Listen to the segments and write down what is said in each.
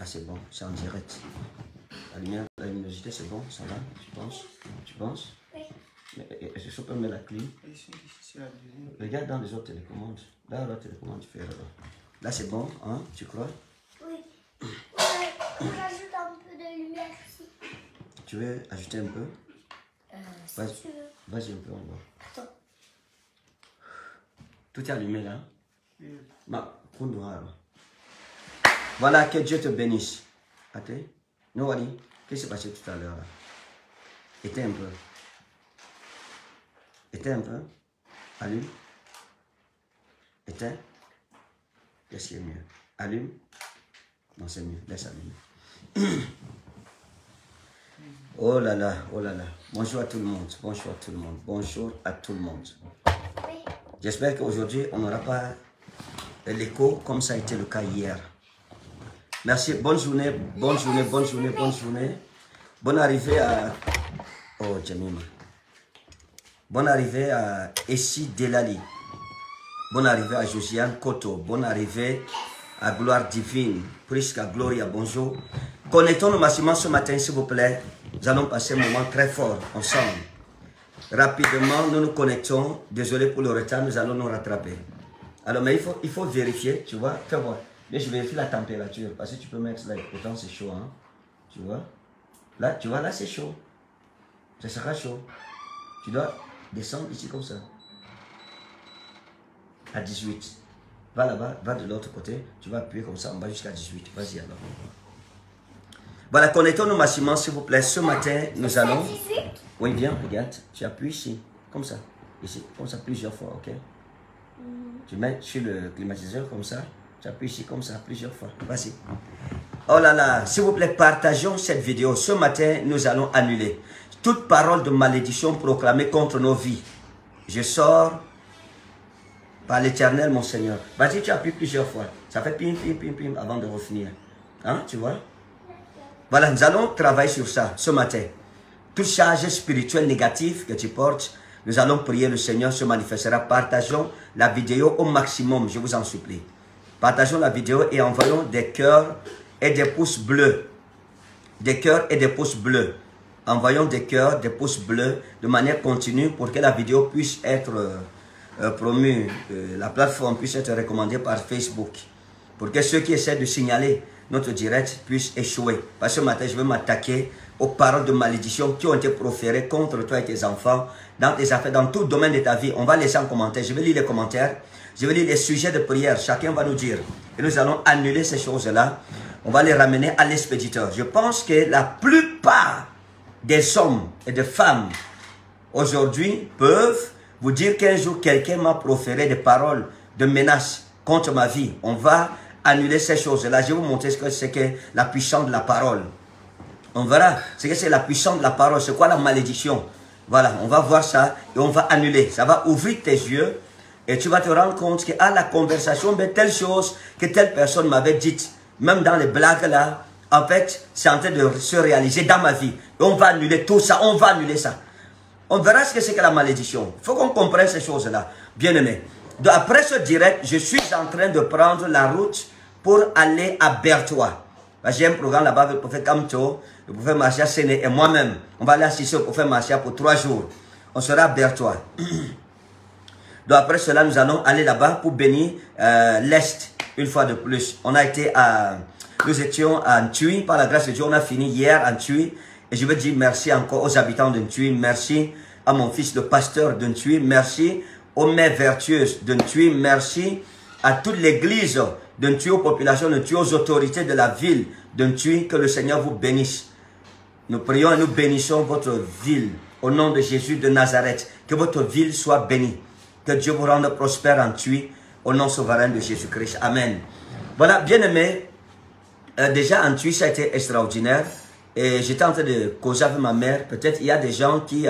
Ah, c'est bon, c'est en direct. La lumière, la luminosité, c'est bon, ça va, tu penses? Tu penses? Oui. Est-ce que je peux mettre la clé? Regarde dans les autres télécommandes. Là, la télécommande, tu fais là-bas. Là, c'est bon, hein, tu crois? Oui. On rajoute un peu de lumière ici. Tu veux ajouter un peu? Si tu veux. Vas-y un peu, on va. Attends. Tout est allumé là? Oui. Coup noir. Voilà, que Dieu te bénisse. Attends. Non, Wally, qu'est-ce qui s'est passé tout à l'heure là? Éteins un peu. Éteins un peu. Allume. Éteins. Qu'est-ce qui est mieux? Allume. Non, c'est mieux. Laisse allumer. Oh là là, oh là là. Bonjour à tout le monde. Bonjour à tout le monde. Bonjour à tout le monde. Oui. J'espère qu'aujourd'hui, on n'aura pas l'écho comme ça a été le cas hier. Merci. Bonne journée, bonne journée, bonne journée, bonne journée. Bonne arrivée à... Oh, Jamima. Bonne arrivée à Essi Delali. Bonne arrivée à Josiane Koto. Bonne arrivée à Gloire Divine. Prisca Gloria, bonjour. Connectons-nous massivement ce matin, s'il vous plaît. Nous allons passer un moment très fort ensemble. Rapidement, nous nous connectons. Désolé pour le retard, nous allons nous rattraper. Alors, mais il faut vérifier, tu vois. Fais voir. Mais je vérifie la température. Parce que tu peux mettre là, pourtant c'est chaud, hein. Tu vois. Là, tu vois, là c'est chaud. Ça sera chaud. Tu dois descendre ici comme ça. À 18. Va là-bas, va de l'autre côté. Tu vas appuyer comme ça en bas jusqu'à 18. Vas-y alors. Voilà, connectons-nous massivement, s'il vous plaît. Ce matin, nous allons... Oui, viens, regarde. Tu appuies ici. Comme ça. Ici. Comme ça, plusieurs fois, ok? Tu mets sur le climatiseur comme ça. Tu appuies ici comme ça, plusieurs fois. Vas-y. Oh là là, s'il vous plaît, partageons cette vidéo. Ce matin, nous allons annuler toute parole de malédiction proclamée contre nos vies. Je sors par l'Éternel, mon Seigneur. Vas-y, tu appuies plusieurs fois. Ça fait pim, pim, pim, pim avant de refinir. Hein, tu vois? Voilà, nous allons travailler sur ça ce matin. Toute charge spirituelle négative que tu portes, nous allons prier, le Seigneur se manifestera. Partageons la vidéo au maximum, je vous en supplie. Partageons la vidéo et envoyons des cœurs et des pouces bleus. Des cœurs et des pouces bleus. Envoyons des cœurs, des pouces bleus de manière continue pour que la vidéo puisse être promue, la plateforme puisse être recommandée par Facebook. Pour que ceux qui essaient de signaler notre direct puissent échouer. Parce que ce matin, je vais m'attaquer aux paroles de malédiction qui ont été proférées contre toi et tes enfants, dans tes affaires, dans tout domaine de ta vie. On va laisser en commentaire. Je vais lire les commentaires. Je vais lire les sujets de prière. Chacun va nous dire. Et nous allons annuler ces choses-là. On va les ramener à l'expéditeur. Je pense que la plupart des hommes et des femmes aujourd'hui peuvent vous dire qu'un jour, quelqu'un m'a proféré des paroles de menaces contre ma vie. On va annuler ces choses-là. Je vais vous montrer ce que c'est que la puissance de la parole. On verra ce que c'est la puissance de la parole. C'est quoi la malédiction? Voilà, on va voir ça et on va annuler. Ça va ouvrir tes yeux et tu vas te rendre compte que la conversation, mais telle chose que telle personne m'avait dite, même dans les blagues là, en fait, c'est en train de se réaliser dans ma vie. Et on va annuler tout ça, on va annuler ça. On verra ce que c'est que la malédiction. Il faut qu'on comprenne ces choses-là. Bien aimé. Après ce direct, je suis en train de prendre la route pour aller à Bertois. J'ai un programme là-bas avec le prophète Kamto, le prophète Marcia Séné et moi-même. On va aller assister au prophète Marcia pour 3 jours. On sera à Bertois. Donc après cela, nous allons aller là-bas pour bénir l'Est une fois de plus. On a été à... Nous étions à Ntui, par la grâce de Dieu, on a fini hier à Ntui. Et je veux dire merci encore aux habitants de Ntui. Merci à mon fils, le pasteur de Ntui. Merci aux mères vertueuses de Ntui. Merci à toute l'église de Ntui, aux populations de Ntui, aux autorités de la ville de Ntui. Que le Seigneur vous bénisse. Nous prions et nous bénissons votre ville au nom de Jésus de Nazareth. Que votre ville soit bénie. Que Dieu vous rende prospère en Ntui au nom souverain de Jésus-Christ. Amen. Voilà, bien aimé. Déjà en Ntui, ça a été extraordinaire. Et j'étais en train de causer avec ma mère. Peut-être il y a des gens qui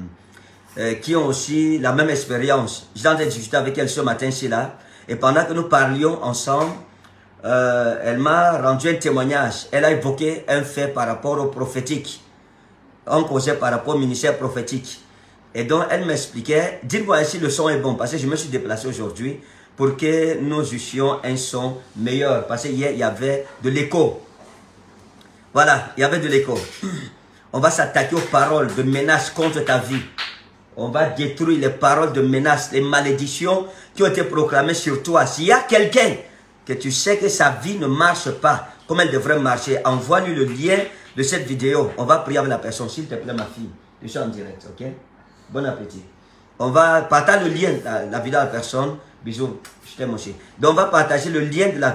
ont aussi la même expérience. J'étais en train de discuter avec elle ce matin-ci là. Et pendant que nous parlions ensemble, elle m'a rendu un témoignage. Elle a évoqué un fait par rapport au prophétique. On causait par rapport au ministère prophétique. Et donc elle m'expliquait, dites-moi si le son est bon. Parce que je me suis déplacé aujourd'hui pour que nous eussions un son meilleur. Parce qu'hier il y avait de l'écho. Voilà, il y avait de l'écho. On va s'attaquer aux paroles de menaces contre ta vie. On va détruire les paroles de menaces, les malédictions qui ont été proclamées sur toi. S'il y a quelqu'un que tu sais que sa vie ne marche pas comme elle devrait marcher, envoie-lui le lien de cette vidéo. On va prier avec la personne. S'il te plaît, ma fille, je suis en direct, ok? Bon appétit. On va partager le lien, la vidéo à la personne. Bisous, je t'aime aussi. Donc, on va partager le lien de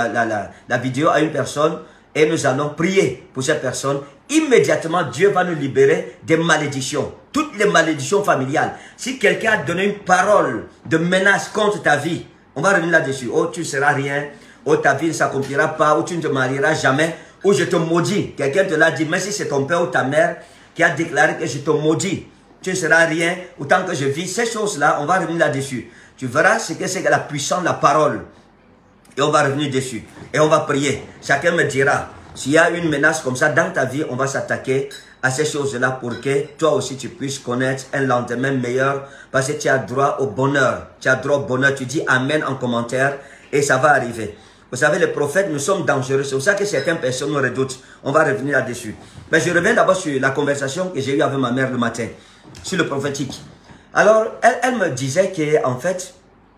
la vidéo à une personne et nous allons prier pour cette personne. Immédiatement, Dieu va nous libérer des malédictions. Toutes les malédictions familiales. Si quelqu'un a donné une parole de menace contre ta vie, on va revenir là-dessus. Oh, tu ne seras rien. Oh, ta vie ne s'accomplira pas. Ou tu ne te marieras jamais. Ou je te maudis. Quelqu'un te l'a dit. Mais si c'est ton père ou ta mère qui a déclaré que je te maudis, tu ne seras rien. Autant que je vis. Ces choses-là, on va revenir là-dessus. Tu verras ce que c'est que la puissance de la parole. Et on va revenir dessus. Et on va prier. Chacun me dira. S'il y a une menace comme ça dans ta vie, on va s'attaquer à ces choses-là pour que toi aussi tu puisses connaître un lendemain meilleur parce que tu as droit au bonheur. Tu as droit au bonheur. Tu dis Amen en commentaire et ça va arriver. Vous savez, les prophètes, nous sommes dangereux. C'est pour ça que certaines personnes nous redoutent. On va revenir là-dessus. Mais je reviens d'abord sur la conversation que j'ai eue avec ma mère le matin, sur le prophétique. Alors, elle me disait que, en fait,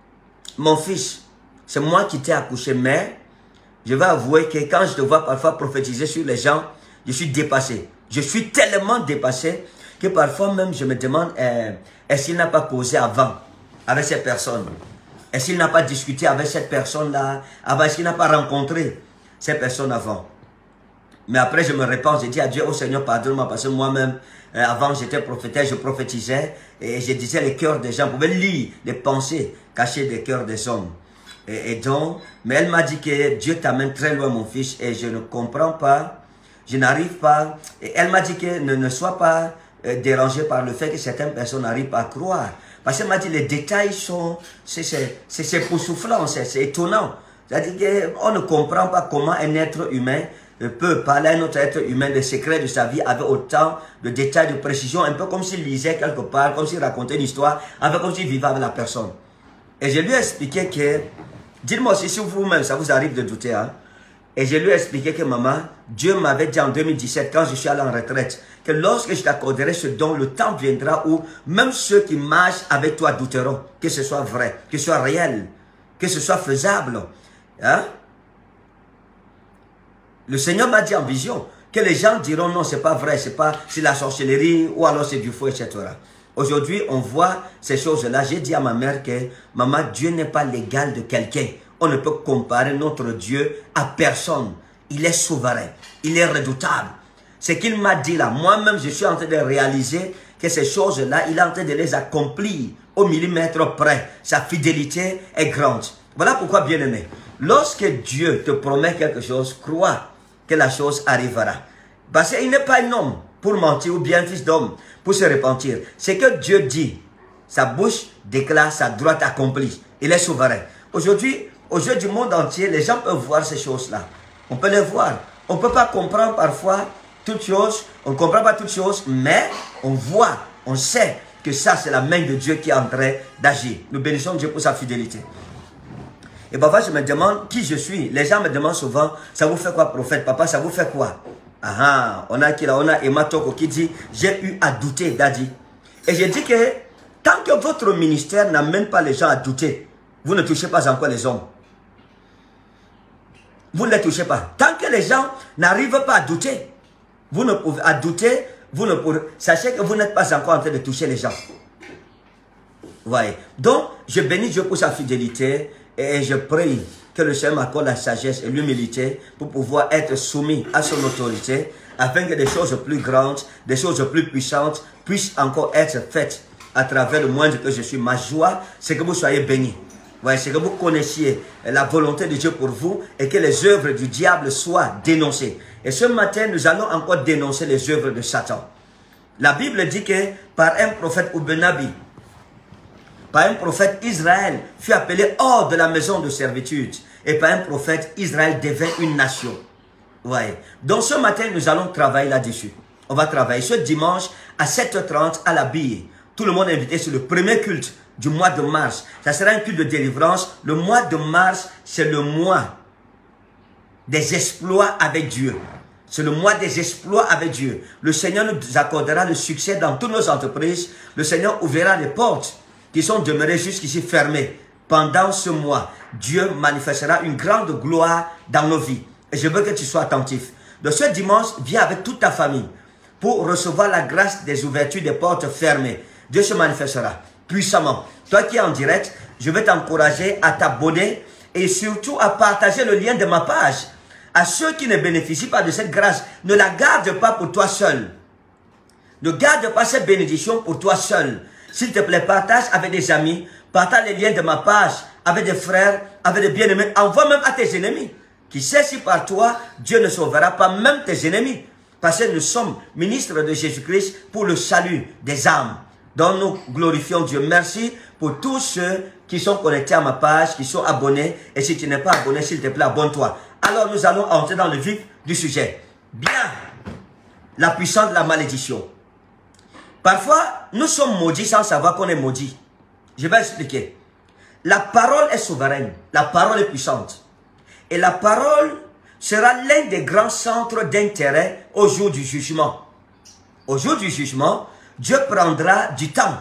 mon fils, c'est moi qui t'ai accouché, mais je vais avouer que quand je te vois parfois prophétiser sur les gens, je suis dépassé. Je suis tellement dépassé que parfois même je me demande est-ce qu'il n'a pas causé avant avec cette personne? Est-ce qu'il n'a pas discuté avec cette personne-là avant? Est-ce qu'il n'a pas rencontré cette personne avant? Mais après je me répands, je dis à Dieu, oh Seigneur, pardonne-moi parce que moi-même, avant j'étais prophétesse, je prophétisais et je disais les cœurs des gens, je pouvais lire les pensées cachées des cœurs des hommes. Et donc, mais elle m'a dit que Dieu t'amène très loin mon fils et je ne comprends pas. Je n'arrive pas. Et elle m'a dit que ne sois pas dérangé par le fait que certaines personnes n'arrivent pas à croire. Parce qu'elle m'a dit les détails sont, c'est époustouflant, c'est étonnant. C'est-à-dire qu'on ne comprend pas comment un être humain peut parler à un autre être humain des secrets de sa vie avec autant de détails, de précision, un peu comme s'il lisait quelque part, comme s'il racontait une histoire, comme s'il vivait avec la personne. Et je lui ai expliqué que, dites-moi aussi si vous-même ça vous arrive de douter, hein. Et je lui ai expliqué que maman, Dieu m'avait dit en 2017, quand je suis allé en retraite, que lorsque je t'accorderai ce don, le temps viendra où même ceux qui marchent avec toi douteront, que ce soit vrai, que ce soit réel, que ce soit faisable. Hein? Le Seigneur m'a dit en vision que les gens diront non, c'est pas vrai, c'est la sorcellerie ou alors c'est du feu, etc. Aujourd'hui, on voit ces choses-là. J'ai dit à ma mère que maman, Dieu n'est pas l'égal de quelqu'un. On ne peut comparer notre Dieu à personne. Il est souverain. Il est redoutable. Ce qu'il m'a dit là, moi-même, je suis en train de réaliser que ces choses-là, il est en train de les accomplir au millimètre près. Sa fidélité est grande. Voilà pourquoi, bien-aimé, lorsque Dieu te promet quelque chose, crois que la chose arrivera. Parce qu'il n'est pas un homme pour mentir ou bien un fils d'homme pour se repentir. Ce que Dieu dit, sa bouche déclare, sa droite accomplie. Il est souverain. Aujourd'hui, aux yeux du monde entier, les gens peuvent voir ces choses-là. On peut les voir. On ne peut pas comprendre parfois toutes choses. On ne comprend pas toutes choses, mais on voit, on sait que ça, c'est la main de Dieu qui est en train d'agir. Nous bénissons Dieu pour sa fidélité. Et parfois, je me demande qui je suis. Les gens me demandent souvent, ça vous fait quoi, prophète? Papa, ça vous fait quoi? Ah, on a qui là? On a Emma Toko qui dit, j'ai eu à douter, Daddy. Et je dis que tant que votre ministère n'amène pas les gens à douter, vous ne touchez pas encore les hommes. Vous ne les touchez pas. Tant que les gens n'arrivent pas à douter, vous ne pouvez, sachez que vous n'êtes pas encore en train de toucher les gens. Vous voyez. Donc, je bénis Dieu pour sa fidélité et je prie que le Seigneur m'accorde la sagesse et l'humilité pour pouvoir être soumis à son autorité afin que des choses plus grandes, des choses plus puissantes puissent encore être faites à travers le moindre que je suis. Ma joie, c'est que vous soyez bénis. Ouais, c'est que vous connaissiez la volonté de Dieu pour vous et que les œuvres du diable soient dénoncées. Et ce matin, nous allons encore dénoncer les œuvres de Satan. La Bible dit que par un prophète Ubenabi, par un prophète, Israël fut appelé hors de la maison de servitude. Et par un prophète, Israël devint une nation. Ouais. Donc ce matin, nous allons travailler là-dessus. On va travailler ce dimanche à 7h30 à la Bille. Tout le monde est invité sur le premier culte du mois de mars. Ça sera un culte de délivrance. Le mois de mars, c'est le mois des exploits avec Dieu. C'est le mois des exploits avec Dieu. Le Seigneur nous accordera le succès dans toutes nos entreprises. Le Seigneur ouvrira les portes qui sont demeurées jusqu'ici fermées. Pendant ce mois, Dieu manifestera une grande gloire dans nos vies. Et je veux que tu sois attentif. De ce dimanche, viens avec toute ta famille pour recevoir la grâce des ouvertures des portes fermées. Dieu se manifestera puissamment. Toi qui es en direct, je vais t'encourager à t'abonner et surtout à partager le lien de ma page. À ceux qui ne bénéficient pas de cette grâce, ne la garde pas pour toi seul. Ne garde pas cette bénédiction pour toi seul. S'il te plaît, partage avec des amis, partage les liens de ma page avec des frères, avec des bien-aimés. Envoie même à tes ennemis. Qui sait si par toi, Dieu ne sauvera pas même tes ennemis. Parce que nous sommes ministres de Jésus-Christ pour le salut des âmes. Donc nous glorifions Dieu. Merci pour tous ceux qui sont connectés à ma page, qui sont abonnés. Et si tu n'es pas abonné, s'il te plaît, abonne-toi. Alors nous allons entrer dans le vif du sujet. Bien, la puissance de la malédiction. Parfois, nous sommes maudits sans savoir qu'on est maudit. Je vais expliquer. La parole est souveraine. La parole est puissante. Et la parole sera l'un des grands centres d'intérêt au jour du jugement. Au jour du jugement, Dieu prendra du temps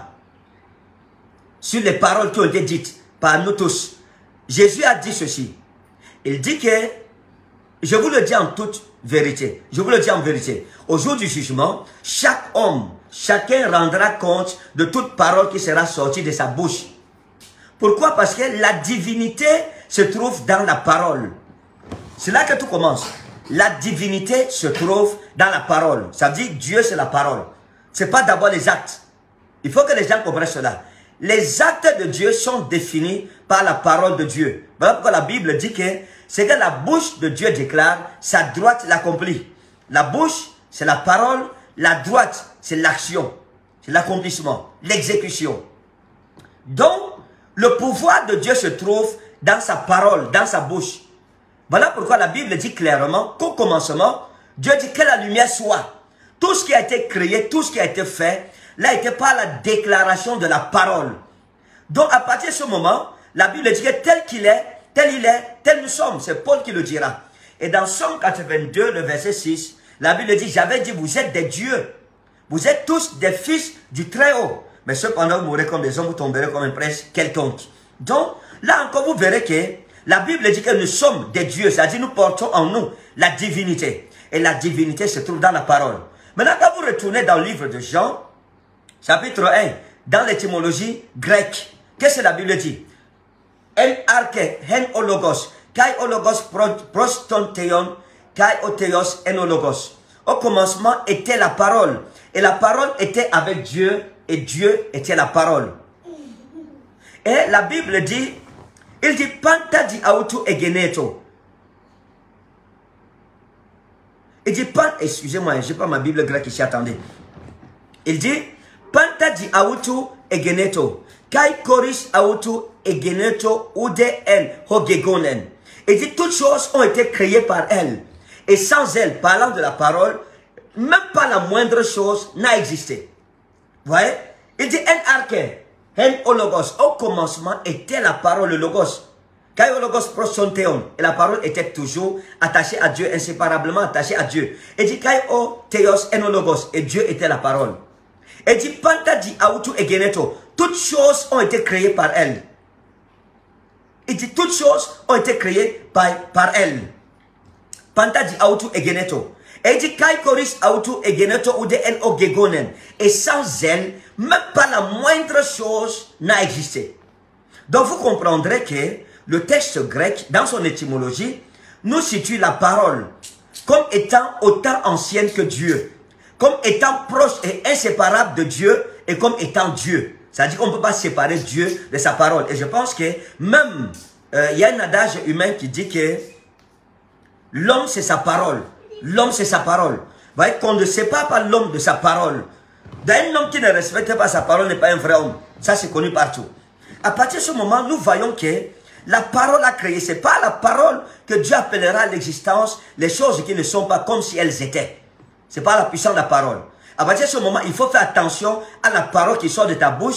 sur les paroles qui ont été dites par nous tous. Jésus a dit ceci. Il dit que, je vous le dis en toute vérité, je vous le dis en vérité, au jour du jugement, chaque homme, chacun rendra compte de toute parole qui sera sortie de sa bouche. Pourquoi? Parce que la divinité se trouve dans la parole. C'est là que tout commence. La divinité se trouve dans la parole. Ça veut dire Dieu c'est la parole. Ce n'est pas d'abord les actes. Il faut que les gens comprennent cela. Les actes de Dieu sont définis par la parole de Dieu. Voilà pourquoi la Bible dit que c'est que la bouche de Dieu déclare, sa droite l'accomplit. La bouche, c'est la parole. La droite, c'est l'action. C'est l'accomplissement, l'exécution. Donc, le pouvoir de Dieu se trouve dans sa parole, dans sa bouche. Voilà pourquoi la Bible dit clairement qu'au commencement, Dieu dit que la lumière soit. Tout ce qui a été créé, tout ce qui a été fait, l'a été par la déclaration de la parole. Donc à partir de ce moment, la Bible dit que tel qu'il est, tel il est, tel nous sommes. C'est Paul qui le dira. Et dans Somme 82, le verset 6, la Bible dit, j'avais dit, vous êtes des dieux. Vous êtes tous des fils du Très-Haut. Mais cependant, vous mourrez comme des hommes, vous tomberez comme un prince quelconque. Donc, là encore, vous verrez que la Bible dit que nous sommes des dieux. C'est-à-dire, nous portons en nous la divinité. Et la divinité se trouve dans la parole. Maintenant, quand vous retournez dans le livre de Jean, chapitre 1, dans l'étymologie grecque, qu'est-ce que la Bible dit? En arche, hen ologos, kai ologos prostonteon, kai otheos en ologos. Au commencement était la parole. Et la parole était avec Dieu, et Dieu était la parole. Et la Bible dit, il dit, panta di autu egeneto. Il dit, excusez-moi, je n'ai pas ma Bible grecque ici, attendez. Il dit, panta di autu egeneto, kai koris autu egeneto ude en hogegonen. Il dit, toutes choses ont été créées par elle. Et sans elle, parlant de la parole, même pas la moindre chose n'a existé. Vous voyez? Il dit, en arche, en ologos. Au commencement était la parole, le logos. Kai ologos prosonteon. Et la parole était toujours attachée à Dieu, inséparablement attachée à Dieu. Il dit, kai o theos en ologos. Et Dieu était la parole. Il dit, panta di autu egeneto. Toutes choses ont été créées par elle. Il dit, toutes choses ont été créées par elle. Panta di autu egeneto. Et il dit, kai koris autu egeneto ude en ogegonen. Et sans elle, même pas la moindre chose n'a existé. Donc vous comprendrez que le texte grec, dans son étymologie, nous situe la parole comme étant autant ancienne que Dieu, comme étant proche et inséparable de Dieu et comme étant Dieu. C'est-à-dire qu'on ne peut pas séparer Dieu de sa parole. Et je pense que même, il y a un adage humain qui dit que l'homme c'est sa parole. L'homme c'est sa parole. Vous voyez qu'on ne sépare pas l'homme de sa parole. Un homme qui ne respecte pas sa parole n'est pas un vrai homme. Ça c'est connu partout. À partir de ce moment, nous voyons que la parole a créé. Ce n'est pas la parole que Dieu appellera à l'existence les choses qui ne sont pas comme si elles étaient. Ce n'est pas la puissance de la parole. À partir de ce moment, il faut faire attention à la parole qui sort de ta bouche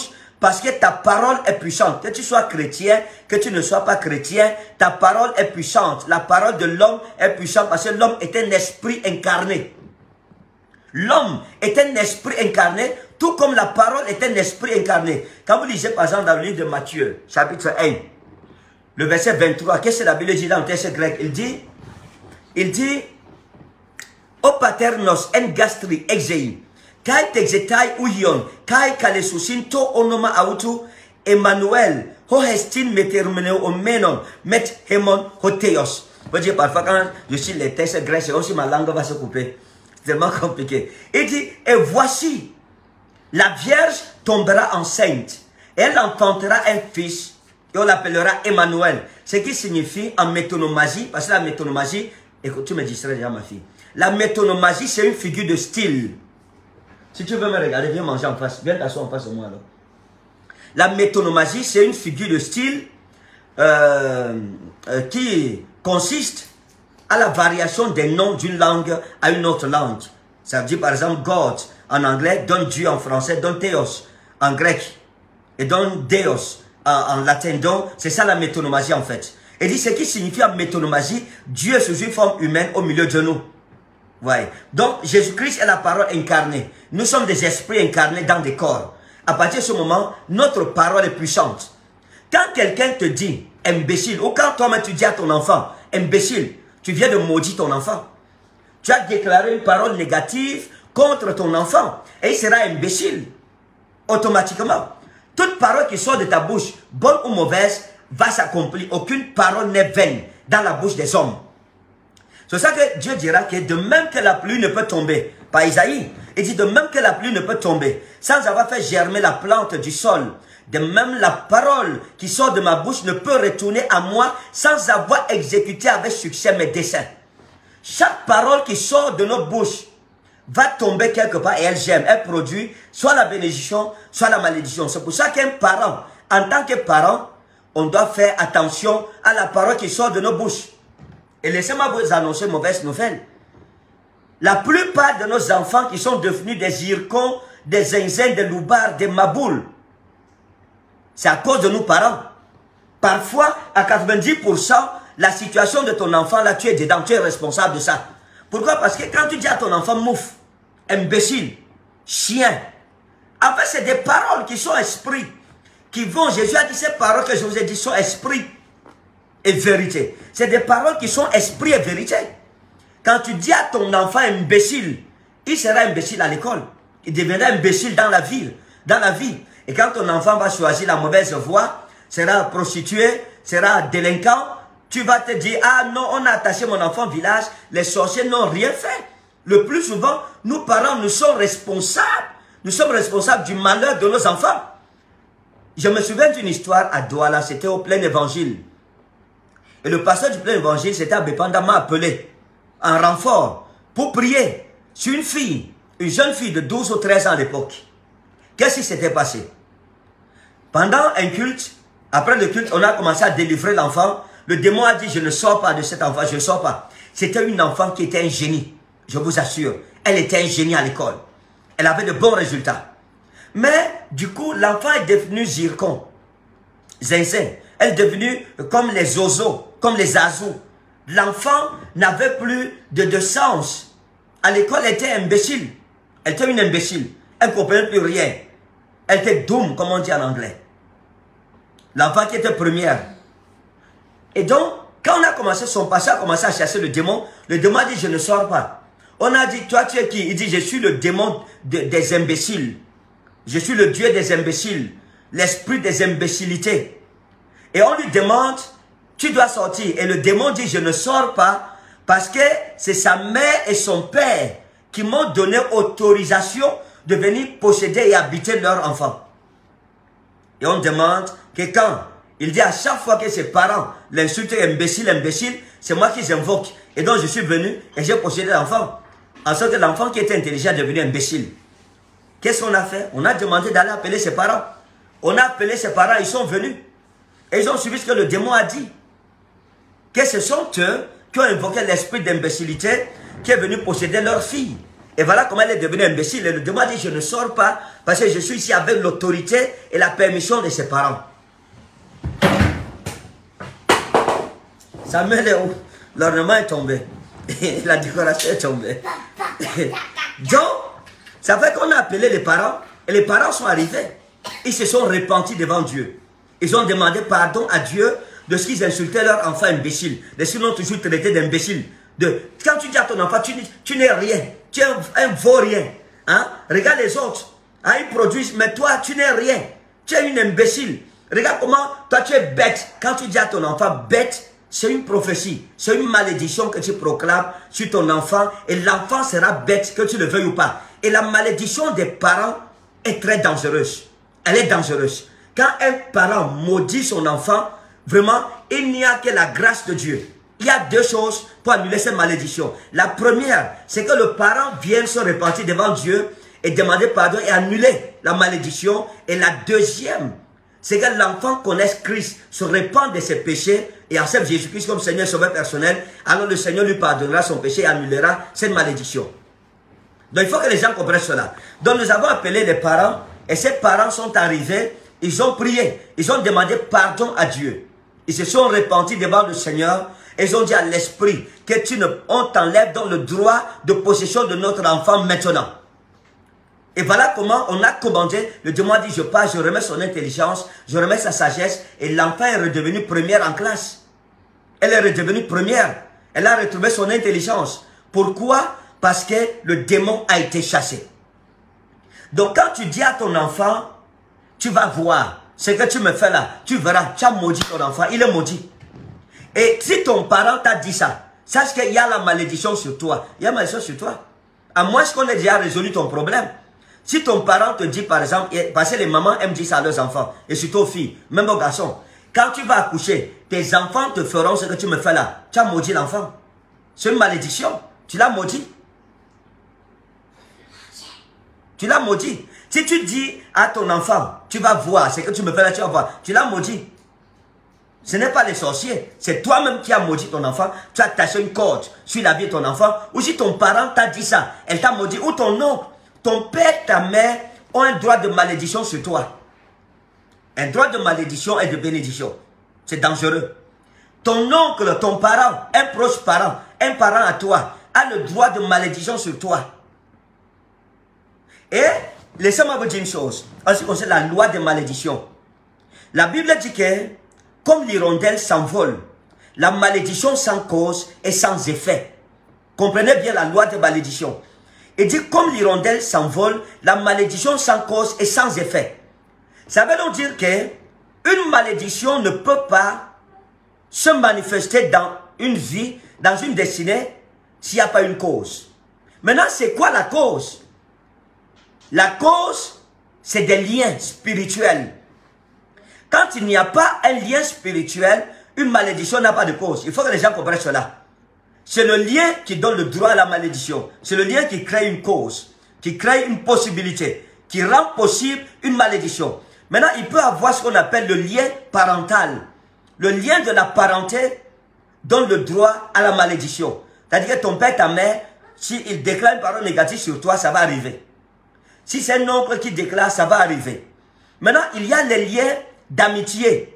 Parce que ta parole est puissante. Que tu sois chrétien, que tu ne sois pas chrétien, ta parole est puissante. La parole de l'homme est puissante parce que l'homme est un esprit incarné. L'homme est un esprit incarné, tout comme la parole est un esprit incarné. Quand vous lisez par exemple dans le livre de Matthieu, chapitre 1, le verset 23, qu'est-ce que la Bible dit dans le texte grec? Il dit, O paternos en gastri exei, kai texetai uion, kai kalesusin to onoma autu, Emmanuel, ho hestin metermeneo omenon, met hemon hoteos. Vous dire parfois quand je suis les textes grecs, c'est aussi ma langue va se couper. C'est tellement compliqué. Il dit, et voici, la Vierge tombera enceinte, et elle enfantera un fils, et on l'appellera Emmanuel. Ce qui signifie en métonomagie, parce que la métonomagie, écoute, tu me distrais déjà ma fille. La métonomagie, c'est une figure de style. Si tu veux me regarder, viens manger en face. Viens t'asseoir en face de moi alors. La métonomagie, c'est une figure de style qui consiste à la variation des noms d'une langue à une autre langue. Ça veut dire par exemple God en anglais, donne Dieu en français, donne Théos en grec et donne Deus en latin. Donc c'est ça la métonomagie en fait. Et dit ce qui signifie en métonomagie, Dieu sous une forme humaine au milieu de nous. Ouais. Donc Jésus-Christ est la parole incarnée. Nous sommes des esprits incarnés dans des corps. À partir de ce moment, notre parole est puissante. Quand quelqu'un te dit imbécile, ou quand toi-même tu dis à ton enfant imbécile, tu viens de maudire ton enfant. Tu as déclaré une parole négative contre ton enfant et il sera imbécile. Automatiquement. Toute parole qui sort de ta bouche, bonne ou mauvaise, va s'accomplir. Aucune parole n'est vaine dans la bouche des hommes. C'est ça que Dieu dira que de même que la pluie ne peut tomber, par Isaïe, il dit de même que la pluie ne peut tomber, sans avoir fait germer la plante du sol, de même la parole qui sort de ma bouche ne peut retourner à moi sans avoir exécuté avec succès mes desseins. Chaque parole qui sort de notre bouche va tomber quelque part et elle germe, elle produit soit la bénédiction, soit la malédiction. C'est pour ça qu'un parent, en tant que parent, on doit faire attention à la parole qui sort de nos bouches. Et laissez-moi vous annoncer une mauvaise nouvelle. La plupart de nos enfants qui sont devenus des ircons, des zinzins, des loubards, des maboules, c'est à cause de nous parents. Parfois, à 90%, la situation de ton enfant, là, tu es dedans, tu es responsable de ça. Pourquoi? Parce que quand tu dis à ton enfant, mouf, imbécile, chien, en fait, c'est des paroles qui sont esprits, qui vont, Jésus a dit ces paroles que je vous ai dit sont esprit et vérité. C'est des paroles qui sont esprit et vérité. Quand tu dis à ton enfant imbécile, il sera imbécile à l'école. Il deviendra imbécile dans la vie. Et quand ton enfant va choisir la mauvaise voie, sera prostitué, sera délinquant, tu vas te dire, ah non, on a attaché mon enfant au village, les sorciers n'ont rien fait. Le plus souvent, nous parents, nous sommes responsables. Nous sommes responsables du malheur de nos enfants. Je me souviens d'une histoire à Douala, c'était au plein évangile. Et le pasteur du plein évangile, c'était à Bépanda, m'a appelé en renfort pour prier sur une fille, une jeune fille de 12 ou 13 ans à l'époque. Qu'est-ce qui s'était passé? Pendant un culte, après le culte, on a commencé à délivrer l'enfant. Le démon a dit, je ne sors pas de cet enfant, je ne sors pas. C'était une enfant qui était un génie, je vous assure. Elle était un génie à l'école. Elle avait de bons résultats. Mais, du coup, l'enfant est devenu zircon, zinzin. Elle est devenue comme les oiseaux, comme les azous. L'enfant n'avait plus de sens. À l'école, elle était imbécile. Elle était une imbécile. Elle ne comprenait plus rien. Elle était dumb, comme on dit en anglais. L'enfant qui était première. Et donc, quand on a commencé, son pasteur a commencé à chasser le démon a dit, je ne sors pas. On a dit, toi tu es qui? Il dit, je suis le démon des imbéciles. Je suis le Dieu des imbéciles. L'esprit des imbécilités. Et on lui demande, tu dois sortir. Et le démon dit, je ne sors pas parce que c'est sa mère et son père qui m'ont donné autorisation de venir posséder et habiter leur enfant. Et on demande que quand il dit à chaque fois que ses parents l'insultent imbécile, imbécile, c'est moi qui les invoque. Et donc je suis venu et j'ai possédé l'enfant. En sorte que l'enfant qui était intelligent est devenu imbécile. Qu'est-ce qu'on a fait? On a demandé d'aller appeler ses parents. On a appelé ses parents, ils sont venus. Et ils ont suivi ce que le démon a dit. Que ce sont eux qui ont invoqué l'esprit d'imbécilité qui est venu posséder leur fille. Et voilà comment elle est devenue imbécile. Elle lui a dit, je ne sors pas parce que je suis ici avec l'autorité et la permission de ses parents. Samuel est où? L'ornement est tombé. La décoration est tombée. Donc, ça fait qu'on a appelé les parents et les parents sont arrivés. Ils se sont repentis devant Dieu. Ils ont demandé pardon à Dieu de ce qu'ils insultaient leur enfant imbécile. De ce qu'ils l'ont toujours traité d'imbécile. Quand tu dis à ton enfant, tu n'es rien. Tu es un vaurien. Hein? Regarde les autres. Hein? Ils produisent, mais toi, tu n'es rien. Tu es une imbécile. Regarde comment toi, tu es bête. Quand tu dis à ton enfant bête, c'est une prophétie. C'est une malédiction que tu proclames sur ton enfant. Et l'enfant sera bête, que tu le veuilles ou pas. Et la malédiction des parents est très dangereuse. Elle est dangereuse. Quand un parent maudit son enfant, vraiment, il n'y a que la grâce de Dieu. Il y a deux choses pour annuler cette malédiction. La première, c'est que le parent vienne se repentir devant Dieu et demander pardon et annuler la malédiction. Et la deuxième, c'est que l'enfant connaisse Christ, se répande de ses péchés et accepte Jésus-Christ comme Seigneur Sauveur personnel. Alors le Seigneur lui pardonnera son péché et annulera cette malédiction. Donc il faut que les gens comprennent cela. Donc nous avons appelé les parents et ces parents sont arrivés, ils ont prié, ils ont demandé pardon à Dieu. Ils se sont repentis devant le Seigneur. Ils ont dit à l'esprit que on t'enlève dans le droit de possession de notre enfant maintenant. Et voilà comment on a commandé. Le Dieu m'a dit, je pars, je remets son intelligence, je remets sa sagesse. Et l'enfant est redevenu première en classe. Elle est redevenue première. Elle a retrouvé son intelligence. Pourquoi? Parce que le démon a été chassé. Donc quand tu dis à ton enfant, tu vas voir ce que tu me fais là. Tu verras, tu as maudit ton enfant, il est maudit. Et si ton parent t'a dit ça, sache qu'il y a la malédiction sur toi. Il y a la malédiction sur toi. À moins qu'on ait déjà résolu ton problème. Si ton parent te dit par exemple, parce que les mamans aiment dire ça à leurs enfants, et surtout aux filles, même aux garçons, quand tu vas accoucher, tes enfants te feront ce que tu me fais là. Tu as maudit l'enfant. C'est une malédiction. Tu l'as maudit. Tu l'as maudit. Si tu dis à ton enfant, tu vas voir ce que tu me fais là, tu vas voir. Tu l'as maudit. Ce n'est pas les sorciers, c'est toi-même qui as maudit ton enfant. Tu as attaché une corde sur la vie de ton enfant. Ou si ton parent t'a dit ça, elle t'a maudit. Ou ton oncle, ton père, ta mère ont un droit de malédiction sur toi. Un droit de malédiction et de bénédiction. C'est dangereux. Ton oncle, ton parent, un proche parent, un parent à toi, a le droit de malédiction sur toi. Et laissez-moi vous dire une chose. En ce qui concerne la loi des malédictions. La Bible dit que comme l'hirondelle s'envole, la malédiction sans cause et sans effet. Comprenez bien la loi de malédiction. Il dit comme l'hirondelle s'envole, la malédiction sans cause et sans effet. Ça veut donc dire que une malédiction ne peut pas se manifester dans une vie, dans une destinée, s'il n'y a pas une cause. Maintenant, c'est quoi la cause? La cause, c'est des liens spirituels. Quand il n'y a pas un lien spirituel, une malédiction n'a pas de cause. Il faut que les gens comprennent cela. C'est le lien qui donne le droit à la malédiction. C'est le lien qui crée une cause, qui crée une possibilité, qui rend possible une malédiction. Maintenant, il peut avoir ce qu'on appelle le lien parental. Le lien de la parenté donne le droit à la malédiction. C'est-à-dire que ton père, ta mère, s'il déclare une parole négative sur toi, ça va arriver. Si c'est un oncle qui déclare, ça va arriver. Maintenant, il y a les liens d'amitié.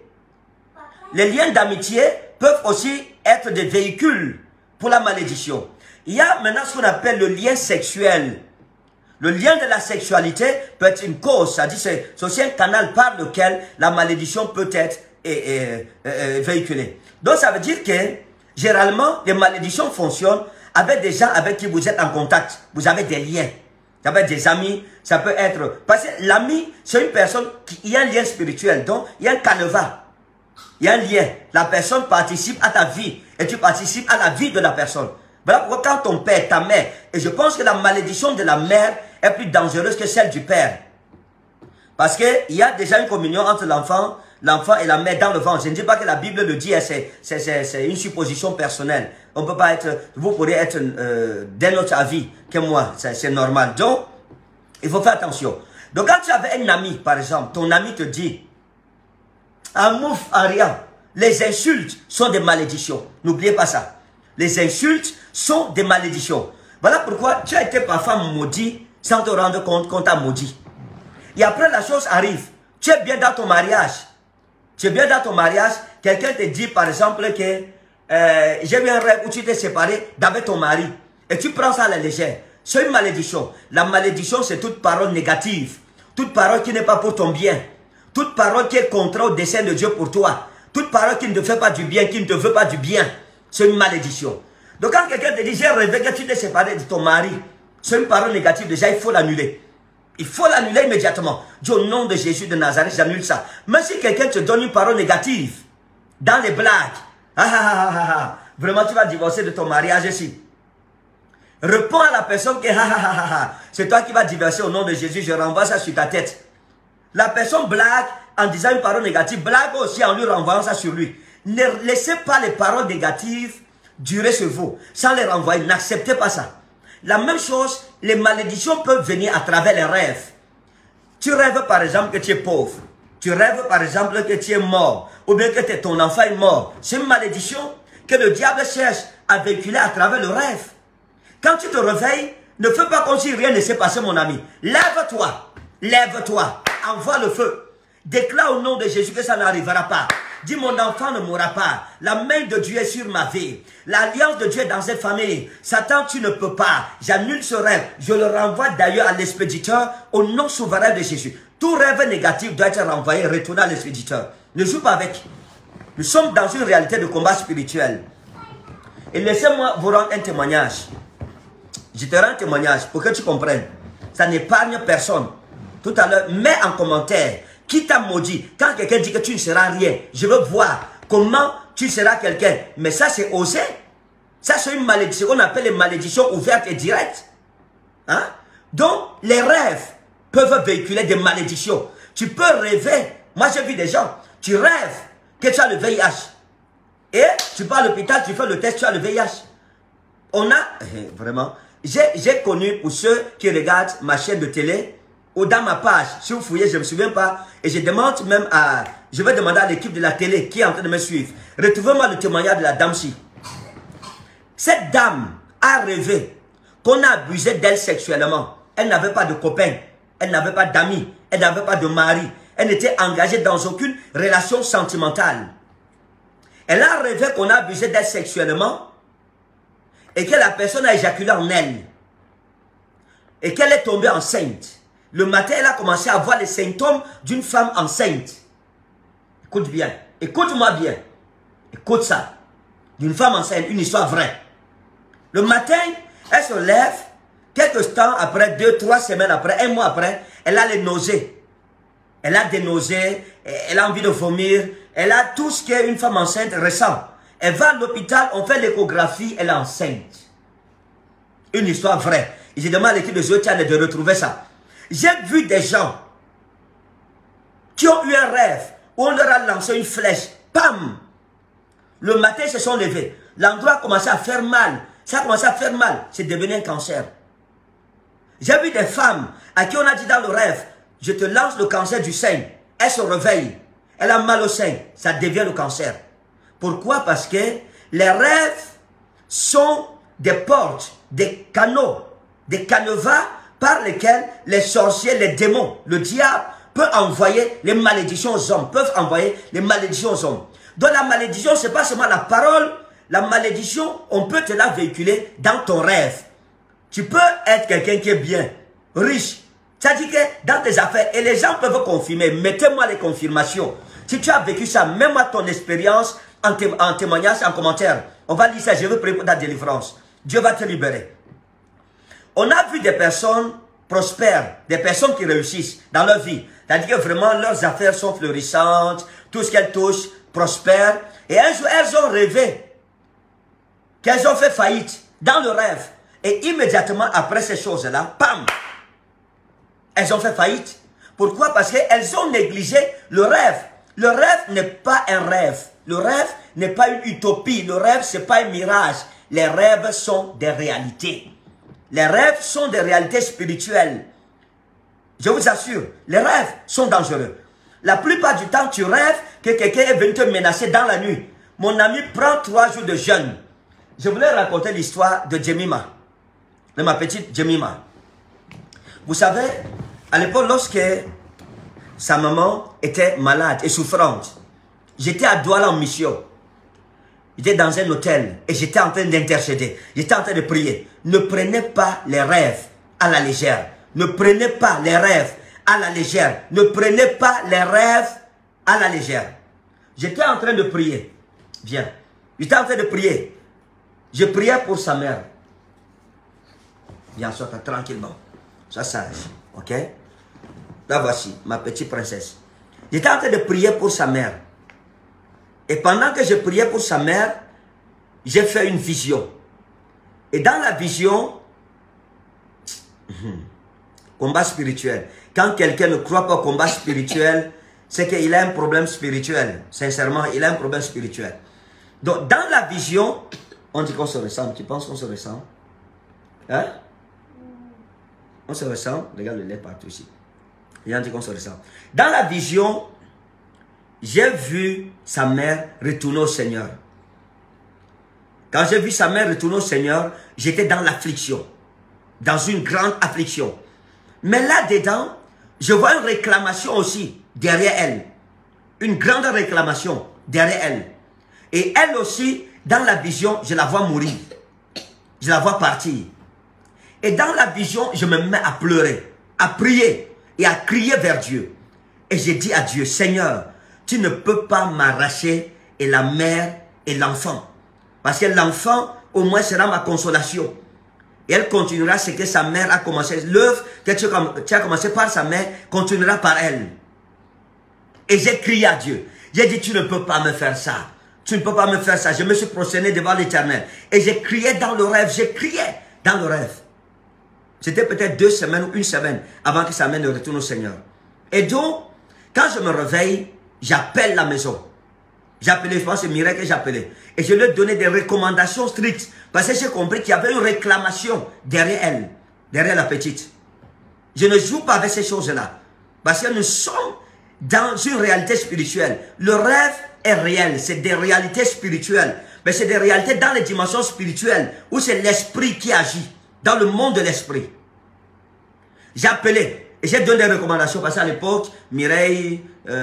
Les liens d'amitié peuvent aussi être des véhicules pour la malédiction. Il y a maintenant ce qu'on appelle le lien sexuel. Le lien de la sexualité peut être une cause, c'est-à-dire c'est aussi un canal par lequel la malédiction peut être véhiculée. Donc ça veut dire que généralement les malédictions fonctionnent avec des gens avec qui vous êtes en contact. Vous avez des liens. Ça peut être des amis, ça peut être... Parce que l'ami, c'est une personne qui a un lien spirituel. Donc, il y a un canevas. Il y a un lien. La personne participe à ta vie. Et tu participes à la vie de la personne. Voilà pourquoi quand ton père, ta mère... Et je pense que la malédiction de la mère est plus dangereuse que celle du père. Parce qu'il y a déjà une communion entre l'enfant et la mère dans le ventre. Je ne dis pas que la Bible le dit, c'est une supposition personnelle. On peut pas être, vous pourrez être d'un autre avis que moi, c'est normal. Donc, il faut faire attention. Donc, quand tu avais un ami, par exemple, ton ami te dit, Amouf, Aria, les insultes sont des malédictions. N'oubliez pas ça. Les insultes sont des malédictions. Voilà pourquoi tu as été parfois maudit sans te rendre compte qu'on t'a maudit. Et après la chose arrive. Tu es bien dans ton mariage. Tu es bien dans ton mariage. Quelqu'un te dit par exemple que j'ai eu un rêve où tu t'es séparé d'avec ton mari. Et tu prends ça à la légère. C'est une malédiction. La malédiction, c'est toute parole négative. Toute parole qui n'est pas pour ton bien. Toute parole qui est contraire au dessein de Dieu pour toi. Toute parole qui ne te fait pas du bien, qui ne te veut pas du bien. C'est une malédiction. Donc quand quelqu'un te dit, j'ai rêvé que tu t'es séparé de ton mari. C'est une parole négative. Déjà, il faut l'annuler. Il faut l'annuler immédiatement. Dis au nom de Jésus de Nazareth, j'annule ça. Même si quelqu'un te donne une parole négative, dans les blagues, vraiment tu vas divorcer de ton mariage ici. Réponds à la personne que c'est toi qui vas divorcer au nom de Jésus, je renvoie ça sur ta tête. La personne blague en disant une parole négative, blague aussi en lui renvoyant ça sur lui. Ne laissez pas les paroles négatives durer sur vous, sans les renvoyer, n'acceptez pas ça. La même chose, les malédictions peuvent venir à travers les rêves. Tu rêves par exemple que tu es pauvre. Tu rêves par exemple que tu es mort. Ou bien que ton enfant est mort. C'est une malédiction que le diable cherche à véhiculer à travers le rêve. Quand tu te réveilles, ne fais pas comme si rien ne s'est passé mon ami. Lève-toi. Lève-toi. Envoie le feu. Déclare au nom de Jésus que ça n'arrivera pas. Dis mon enfant ne mourra pas. La main de Dieu est sur ma vie. L'alliance de Dieu est dans cette famille. Satan, tu ne peux pas. J'annule ce rêve. Je le renvoie d'ailleurs à l'expéditeur au nom souverain de Jésus. Tout rêve négatif doit être renvoyé, retourné à l'expéditeur. Ne joue pas avec. Nous sommes dans une réalité de combat spirituel. Et laissez-moi vous rendre un témoignage. Je te rends un témoignage pour que tu comprennes. Ça n'épargne personne. Tout à l'heure, mets en commentaire qui t'a maudit. Quand quelqu'un dit que tu ne seras rien, je veux voir comment tu seras quelqu'un. Mais ça, c'est osé. Ça, c'est une malédiction. On appelle les malédictions ouvertes et directes. Hein? Donc, les rêves peuvent véhiculer des malédictions. Tu peux rêver. Moi, j'ai vu des gens. Tu rêves que tu as le VIH. Et tu vas à l'hôpital, tu fais le test, tu as le VIH. On a... Vraiment... J'ai connu, pour ceux qui regardent ma chaîne de télé, ou dans ma page, si vous fouillez, je ne me souviens pas, et je demande même à... Je vais demander à l'équipe de la télé qui est en train de me suivre. Retrouvez-moi le témoignage de la dame-ci. Cette dame a rêvé qu'on a abusé d'elle sexuellement. Elle n'avait pas de copain, elle n'avait pas d'amis, elle n'avait pas de mari. Elle n'était engagée dans aucune relation sentimentale. Elle a rêvé qu'on a abusé d'elle sexuellement et que la personne a éjaculé en elle. Et qu'elle est tombée enceinte. Le matin, elle a commencé à voir les symptômes d'une femme enceinte. Écoute bien. Écoute-moi bien. Écoute ça. D'une femme enceinte, une histoire vraie. Le matin, elle se lève. Quelques temps après, 2, 3 semaines après, 1 mois après, elle a les nausées. Elle a des nausées, elle a envie de vomir. Elle a tout ce qu'une femme enceinte ressent. Elle va à l'hôpital, on fait l'échographie, elle est enceinte. Une histoire vraie. Et je demande à l'équipe de Zotiane de retrouver ça. J'ai vu des gens qui ont eu un rêve où on leur a lancé une flèche. Pam! Le matin, ils se sont levés. L'endroit a commencé à faire mal. Ça a commencé à faire mal. C'est devenu un cancer. J'ai vu des femmes à qui on a dit dans le rêve, je te lance le cancer du sein. Elle se réveille. Elle a mal au sein. Ça devient le cancer. Pourquoi? Parce que les rêves sont des portes, des canaux, des canevas par lesquels les sorciers, les démons, le diable peut envoyer les malédictions aux hommes, peuvent envoyer les malédictions aux hommes. Donc la malédiction, ce n'est pas seulement la parole, la malédiction, on peut te la véhiculer dans ton rêve. Tu peux être quelqu'un qui est bien, riche. Ça dit que dans tes affaires, et les gens peuvent confirmer, mettez-moi les confirmations. Si tu as vécu ça, mets-moi ton expérience en témoignage, en commentaire. On va lire ça, je veux prier pour ta délivrance. Dieu va te libérer. On a vu des personnes prospères, des personnes qui réussissent dans leur vie. C'est-à-dire que vraiment leurs affaires sont florissantes, tout ce qu'elles touchent prospère. Et un jour, elles ont rêvé qu'elles ont fait faillite dans le rêve. Et immédiatement après ces choses-là, pam, elles ont fait faillite. Pourquoi? Parce qu'elles ont négligé le rêve. Le rêve n'est pas un rêve. Le rêve n'est pas une utopie. Le rêve, ce n'est pas un mirage. Les rêves sont des réalités. Les rêves sont des réalités spirituelles. Je vous assure, les rêves sont dangereux. La plupart du temps, tu rêves que quelqu'un est venu te menacer dans la nuit. Mon ami, prends 3 jours de jeûne. Je voulais raconter l'histoire de Jemima. de ma petite Jemima. Vous savez, à l'époque, lorsque sa maman était malade et souffrante, j'étais à Douala en mission. J'étais dans un hôtel et j'étais en train d'intercéder. J'étais en train de prier. Ne prenez pas les rêves à la légère. Ne prenez pas les rêves à la légère. Ne prenez pas les rêves à la légère. J'étais en train de prier. Bien. J'étais en train de prier. Je priais pour sa mère. Bien sûr, tranquillement. Sois sage. Ok? Là, voici ma petite princesse. J'étais en train de prier pour sa mère. Et pendant que je priais pour sa mère, j'ai fait une vision. Et dans la vision, combat spirituel. Quand quelqu'un ne croit pas au combat spirituel, c'est qu'il a un problème spirituel. Sincèrement, il a un problème spirituel. Donc, dans la vision, on dit qu'on se ressemble. Tu penses qu'on se ressemble? Hein? On se ressemble. Regarde le lait partout ici. Et on dit qu'on se ressemble. Dans la vision, j'ai vu sa mère retourner au Seigneur. Quand j'ai vu sa mère retourner au Seigneur, j'étais dans l'affliction. Dans une grande affliction. Mais là-dedans, je vois une réclamation aussi derrière elle. Une grande réclamation derrière elle. Et elle aussi, dans la vision, je la vois mourir. Je la vois partir. Et dans la vision, je me mets à pleurer, à prier et à crier vers Dieu. Et j'ai dit à Dieu, Seigneur, tu ne peux pas m'arracher et la mère et l'enfant. Parce que l'enfant, au moins, sera ma consolation. Et elle continuera ce que sa mère a commencé. L'œuvre que tu as commencé par sa mère continuera par elle. Et j'ai crié à Dieu. J'ai dit, tu ne peux pas me faire ça. Tu ne peux pas me faire ça. Je me suis prosterné devant l'Éternel. Et j'ai crié dans le rêve. J'ai crié dans le rêve. C'était peut-être 2 semaines ou 1 semaine avant que sa mère ne retourne au Seigneur. Et donc, quand je me réveille, j'appelle la maison. J'appelais, je pense que c'est Mireille que j'appelais. Et je lui ai donné des recommandations strictes. Parce que j'ai compris qu'il y avait une réclamation derrière elle. Derrière la petite. Je ne joue pas avec ces choses-là. Parce que nous sommes dans une réalité spirituelle. Le rêve est réel. C'est des réalités spirituelles. Mais c'est des réalités dans les dimensions spirituelles. Où c'est l'esprit qui agit. Dans le monde de l'esprit. J'ai appelé. Et j'ai donné des recommandations. Parce qu'à l'époque, Mireille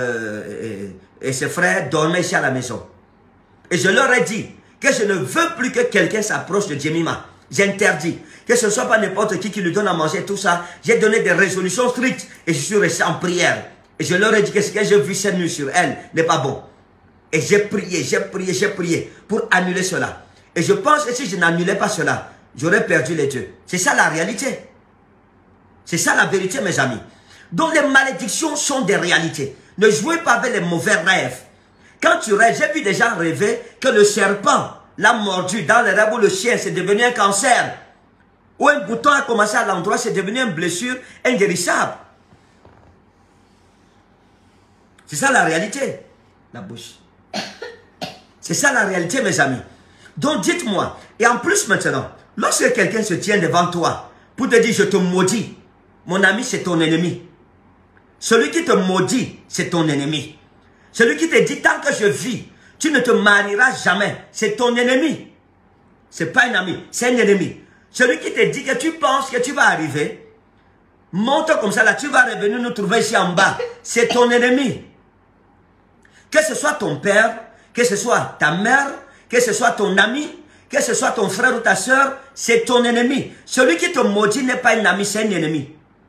et ses frères dormaient ici à la maison. Et je leur ai dit que je ne veux plus que quelqu'un s'approche de Jemima. J'interdis. Que ce ne soit pas n'importe qui lui donne à manger, tout ça. J'ai donné des résolutions strictes et je suis resté en prière. Et je leur ai dit que ce que j'ai vu cette nuit sur elle n'est pas bon. Et j'ai prié pour annuler cela. Et je pense que si je n'annulais pas cela, j'aurais perdu les dieux. C'est ça la réalité. C'est ça la vérité, mes amis. Donc les malédictions sont des réalités. Ne jouez pas avec les mauvais rêves. Quand tu rêves, j'ai vu des gens rêver que le serpent l'a mordu dans le rêve où le chien, c'est devenu un cancer. Ou un bouton a commencé à l'endroit, c'est devenu une blessure inguérissable. C'est ça la réalité. La bouche. C'est ça la réalité, mes amis. Donc dites-moi, et en plus maintenant, lorsque quelqu'un se tient devant toi pour te dire je te maudis, mon ami, c'est ton ennemi. Celui qui te maudit, c'est ton ennemi. Celui qui te dit tant que je vis, tu ne te marieras jamais, c'est ton ennemi. C'est pas un ami, c'est un ennemi. Celui qui te dit que tu penses que tu vas arriver, monte comme ça là, tu vas revenir nous trouver ici en bas, c'est ton ennemi. Que ce soit ton père, que ce soit ta mère, que ce soit ton ami, que ce soit ton frère ou ta soeur, c'est ton ennemi. Celui qui te maudit n'est pas un ami, c'est un ennemi.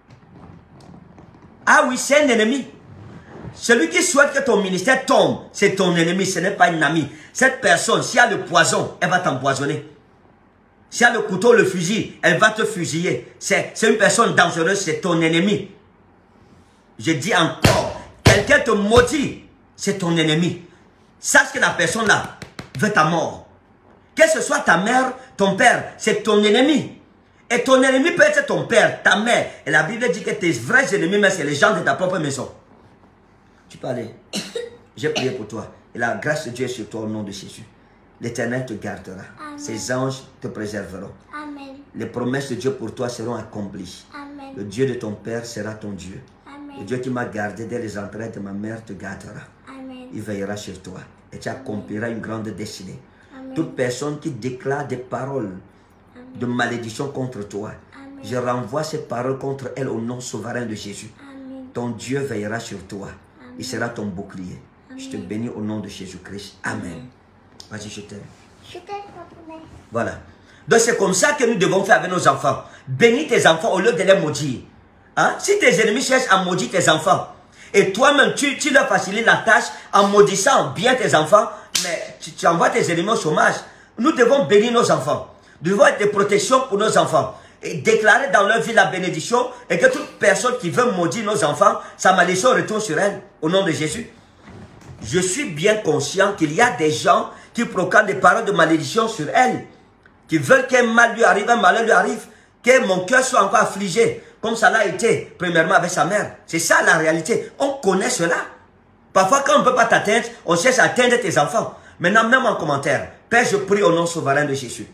Ah oui, c'est un ennemi. Celui qui souhaite que ton ministère tombe, c'est ton ennemi, ce n'est pas un ami. Cette personne, s'il y a le poison, elle va t'empoisonner. S'il y a le couteau, le fusil, elle va te fusiller. C'est une personne dangereuse, c'est ton ennemi. Je dis encore, quelqu'un te maudit, c'est ton ennemi. Sache que la personne là veut ta mort. Que ce soit ta mère, ton père, c'est ton ennemi. Et ton ennemi peut être ton père, ta mère. Et la Bible dit que tes vrais ennemis, mais c'est les gens de ta propre maison. Tu peux aller. J'ai prié pour toi. Et la grâce de Dieu est sur toi au nom de Jésus. L'Éternel te gardera. Amen. Ses anges te préserveront. Amen. Les promesses de Dieu pour toi seront accomplies. Amen. Le Dieu de ton père sera ton Dieu. Amen. Le Dieu qui m'a gardé dès les entrailles de ma mère te gardera. Amen. Il veillera sur toi. Et tu accompliras une grande destinée. Amen. Toute personne qui déclare des paroles de malédiction contre toi. Amen. Je renvoie ces paroles contre elle au nom souverain de Jésus. Amen. Ton Dieu veillera sur toi. Amen. Il sera ton bouclier. Amen. Je te bénis au nom de Jésus-Christ. Amen. Vas-y, je t'aime. Je t'aime, papa. Voilà. Donc c'est comme ça que nous devons faire avec nos enfants. Bénis tes enfants au lieu de les maudire. Hein? Si tes ennemis cherchent à maudire tes enfants, et toi-même tu leur facilites la tâche en maudissant bien tes enfants, mais tu envoies tes ennemis au chômage. Nous devons bénir nos enfants. Nous devons être des protections pour nos enfants. Et déclarer dans leur vie la bénédiction, et que toute personne qui veut maudire nos enfants, sa malédiction retourne sur elle, au nom de Jésus. Je suis bien conscient qu'il y a des gens qui proclament des paroles de malédiction sur elle, qui veulent qu'un mal lui arrive, un malheur lui arrive, que mon cœur soit encore affligé, comme ça l'a été, premièrement avec sa mère. C'est ça la réalité. On connaît cela. Parfois, quand on ne peut pas t'atteindre, on cherche à atteindre tes enfants. Maintenant, même en commentaire, Père, je prie au nom souverain de Jésus.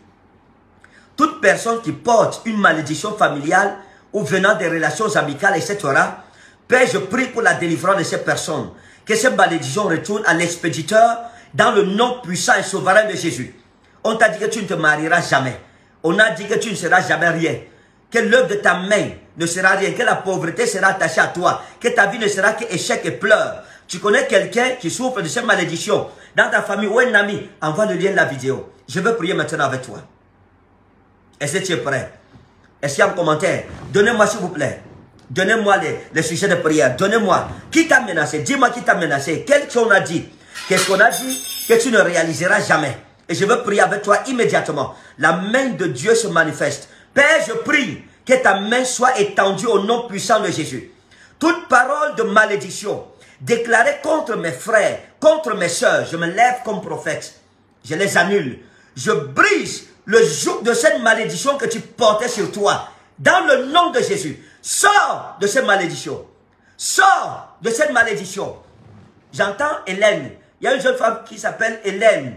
Toute personne qui porte une malédiction familiale ou venant des relations amicales, etc., Père, je prie pour la délivrance de ces personnes. Que ces malédictions retournent à l'expéditeur dans le nom puissant et souverain de Jésus. On t'a dit que tu ne te marieras jamais. On a dit que tu ne seras jamais rien. Que l'œuvre de ta main ne sera rien. Que la pauvreté sera attachée à toi. Que ta vie ne sera qu'échec et pleurs. Tu connais quelqu'un qui souffre de cette malédiction dans ta famille ou un ami, envoie le lien de la vidéo. Je veux prier maintenant avec toi. Est-ce que tu es prêt? Est-ce qu'il y a un commentaire? Donnez-moi s'il vous plaît. Donnez-moi les sujets de prière. Donnez-moi. Qui t'a menacé? Dis-moi qui t'a menacé. Qu'est-ce qu'on a dit? Qu'est-ce qu'on a dit? Que tu ne réaliseras jamais. Et je veux prier avec toi immédiatement. La main de Dieu se manifeste. Père, je prie que ta main soit étendue au nom puissant de Jésus. Toute parole de malédiction déclarée contre mes frères, contre mes soeurs, je me lève comme prophète. Je les annule. Je brise le joug de cette malédiction que tu portais sur toi. Dans le nom de Jésus. Sors de cette malédiction. Sors de cette malédiction. J'entends Hélène. Il y a une jeune femme qui s'appelle Hélène.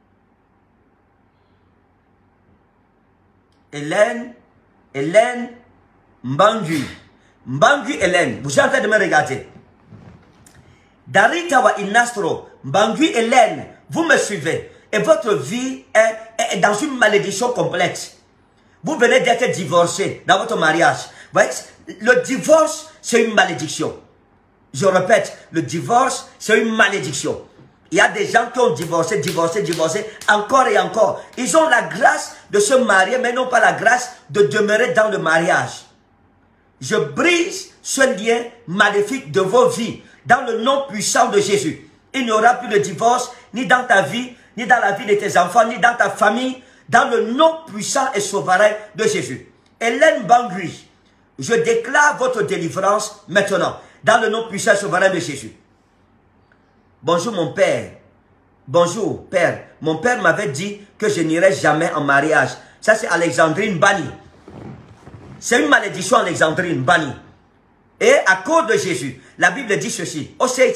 Hélène Mbangui. Mbangui Hélène. Vous êtes en train de me regarder. Daritawa Inastro. Mbangui Hélène. Vous me suivez. Et votre vie est dans une malédiction complète. Vous venez d'être divorcé dans votre mariage. Vous voyez, le divorce, c'est une malédiction. Je répète, le divorce, c'est une malédiction. Il y a des gens qui ont divorcé, encore et encore. Ils ont la grâce de se marier, mais non pas la grâce de demeurer dans le mariage. Je brise ce lien maléfique de vos vies, dans le nom puissant de Jésus. Il n'y aura plus de divorce, ni dans ta vie, ni dans la vie de tes enfants, ni dans ta famille, dans le nom puissant et souverain de Jésus. Hélène Bangui, je déclare votre délivrance maintenant, dans le nom puissant et souverain de Jésus. Bonjour mon père. Bonjour père. Mon père m'avait dit que je n'irai jamais en mariage. Ça c'est Alexandrine Bani. C'est une malédiction Alexandrine Bani. Et à cause de Jésus, la Bible dit ceci.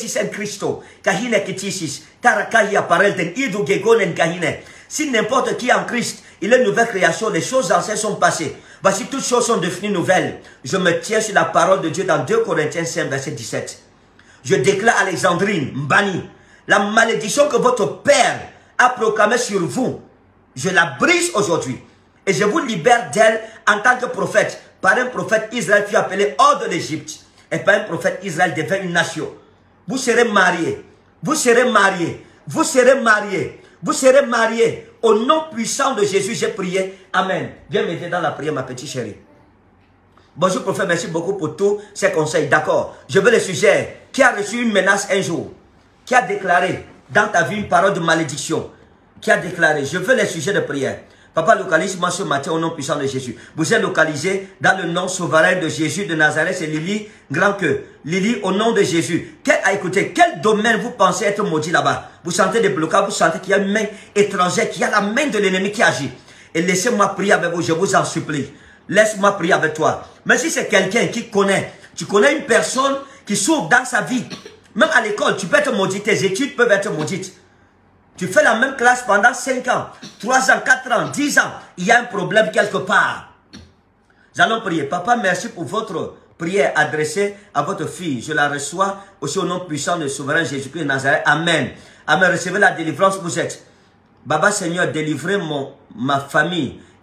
Si n'importe qui est en Christ, il est une nouvelle création, les choses anciennes sont passées. Voici toutes choses sont devenues nouvelles. Je me tiens sur la parole de Dieu dans 2 Corinthiens 5, verset 17. Je déclare Alexandrine Mbani, la malédiction que votre père a proclamée sur vous, je la brise aujourd'hui. Et je vous libère d'elle en tant que prophète. Par un prophète, Israël fut appelé hors de l'Égypte. Et par un prophète, Israël devint une nation. Vous serez mariés. Vous serez mariés. Vous serez mariés. Vous serez mariés. Au nom puissant de Jésus, j'ai prié. Amen. Viens m'aider dans la prière, ma petite chérie. Bonjour, prophète. Merci beaucoup pour tous ces conseils. D'accord. Je veux le sujet. Qui a reçu une menace un jour? Qui a déclaré dans ta vie une parole de malédiction? Qui a déclaré? Je veux les sujets de prière. Papa, localise-moi ce matin au nom puissant de Jésus. Vous êtes localisé dans le nom souverain de Jésus de Nazareth. C'est Lily Grand Cœur. Lily, au nom de Jésus. Écoutez, quel domaine vous pensez être maudit là-bas? Vous sentez des blocages, vous sentez qu'il y a une main étrangère, qu'il y a la main de l'ennemi qui agit. Et laissez-moi prier avec vous, je vous en supplie. Laisse-moi prier avec toi. Mais si c'est quelqu'un qui connaît, tu connais une personne qui souffre dans sa vie. Même à l'école, tu peux être maudit, tes études peuvent être maudites. Tu fais la même classe pendant 5 ans, 3 ans, 4 ans, 10 ans. Il y a un problème quelque part. Nous allons prier. Papa, merci pour votre prière adressée à votre fille. Je la reçois aussi au nom puissant de souverain Jésus-Christ de Nazareth. Amen. Amen. Recevez la délivrance que vous êtes. Baba Seigneur, délivrez ma famille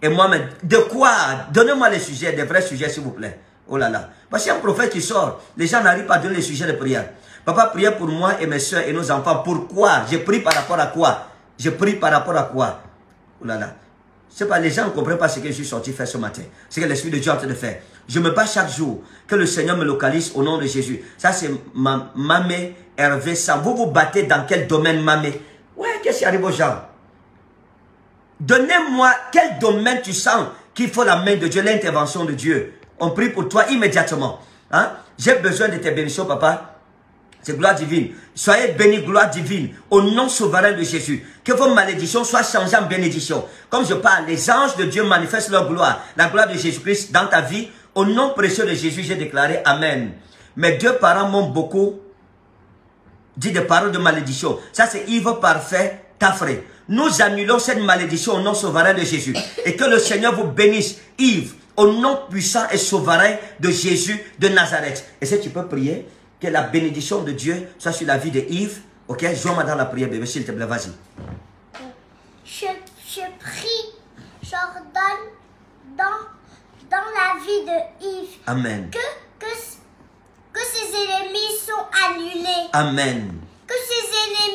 Et moi-même, de quoi? Donnez-moi les sujets, des vrais sujets, s'il vous plaît. Oh là là. Parce qu'il y a un prophète qui sort. Les gens n'arrivent pas à donner les sujets de prière. Papa, priez pour moi et mes soeurs et nos enfants. Pourquoi? Je prie par rapport à quoi? Je prie par rapport à quoi? Oh là là. C'est pas, les gens ne comprennent pas ce que je suis sorti faire ce matin. Ce que l'Esprit de Dieu est en train de faire. Je me bats chaque jour. Que le Seigneur me localise au nom de Jésus. Ça, c'est Mamé Hervé Sam. Vous vous battez dans quel domaine, Mamé? Ouais, qu'est-ce qui arrive aux gens? Donnez-moi quel domaine tu sens qu'il faut la main de Dieu, l'intervention de Dieu. On prie pour toi immédiatement. Hein? J'ai besoin de tes bénédictions, papa. C'est gloire divine. Soyez bénis, gloire divine, au nom souverain de Jésus. Que vos malédictions soient changées en bénédictions. Comme je parle, les anges de Dieu manifestent leur gloire, la gloire de Jésus-Christ dans ta vie. Au nom précieux de Jésus, j'ai déclaré Amen. Mes deux parents m'ont beaucoup dit des paroles de malédiction. Ça, c'est Yves Parfait Tafré. Nous annulons cette malédiction au nom souverain de Jésus. Et que le Seigneur vous bénisse, Yves, au nom puissant et souverain de Jésus de Nazareth. Et si tu peux prier, que la bénédiction de Dieu soit sur la vie de Yves. Ok, joins-moi dans la prière, bébé, s'il te plaît, vas-y. Je prie, j'ordonne dans la vie de Yves. Amen. Que ses ennemis sont annulés. Amen. Que ses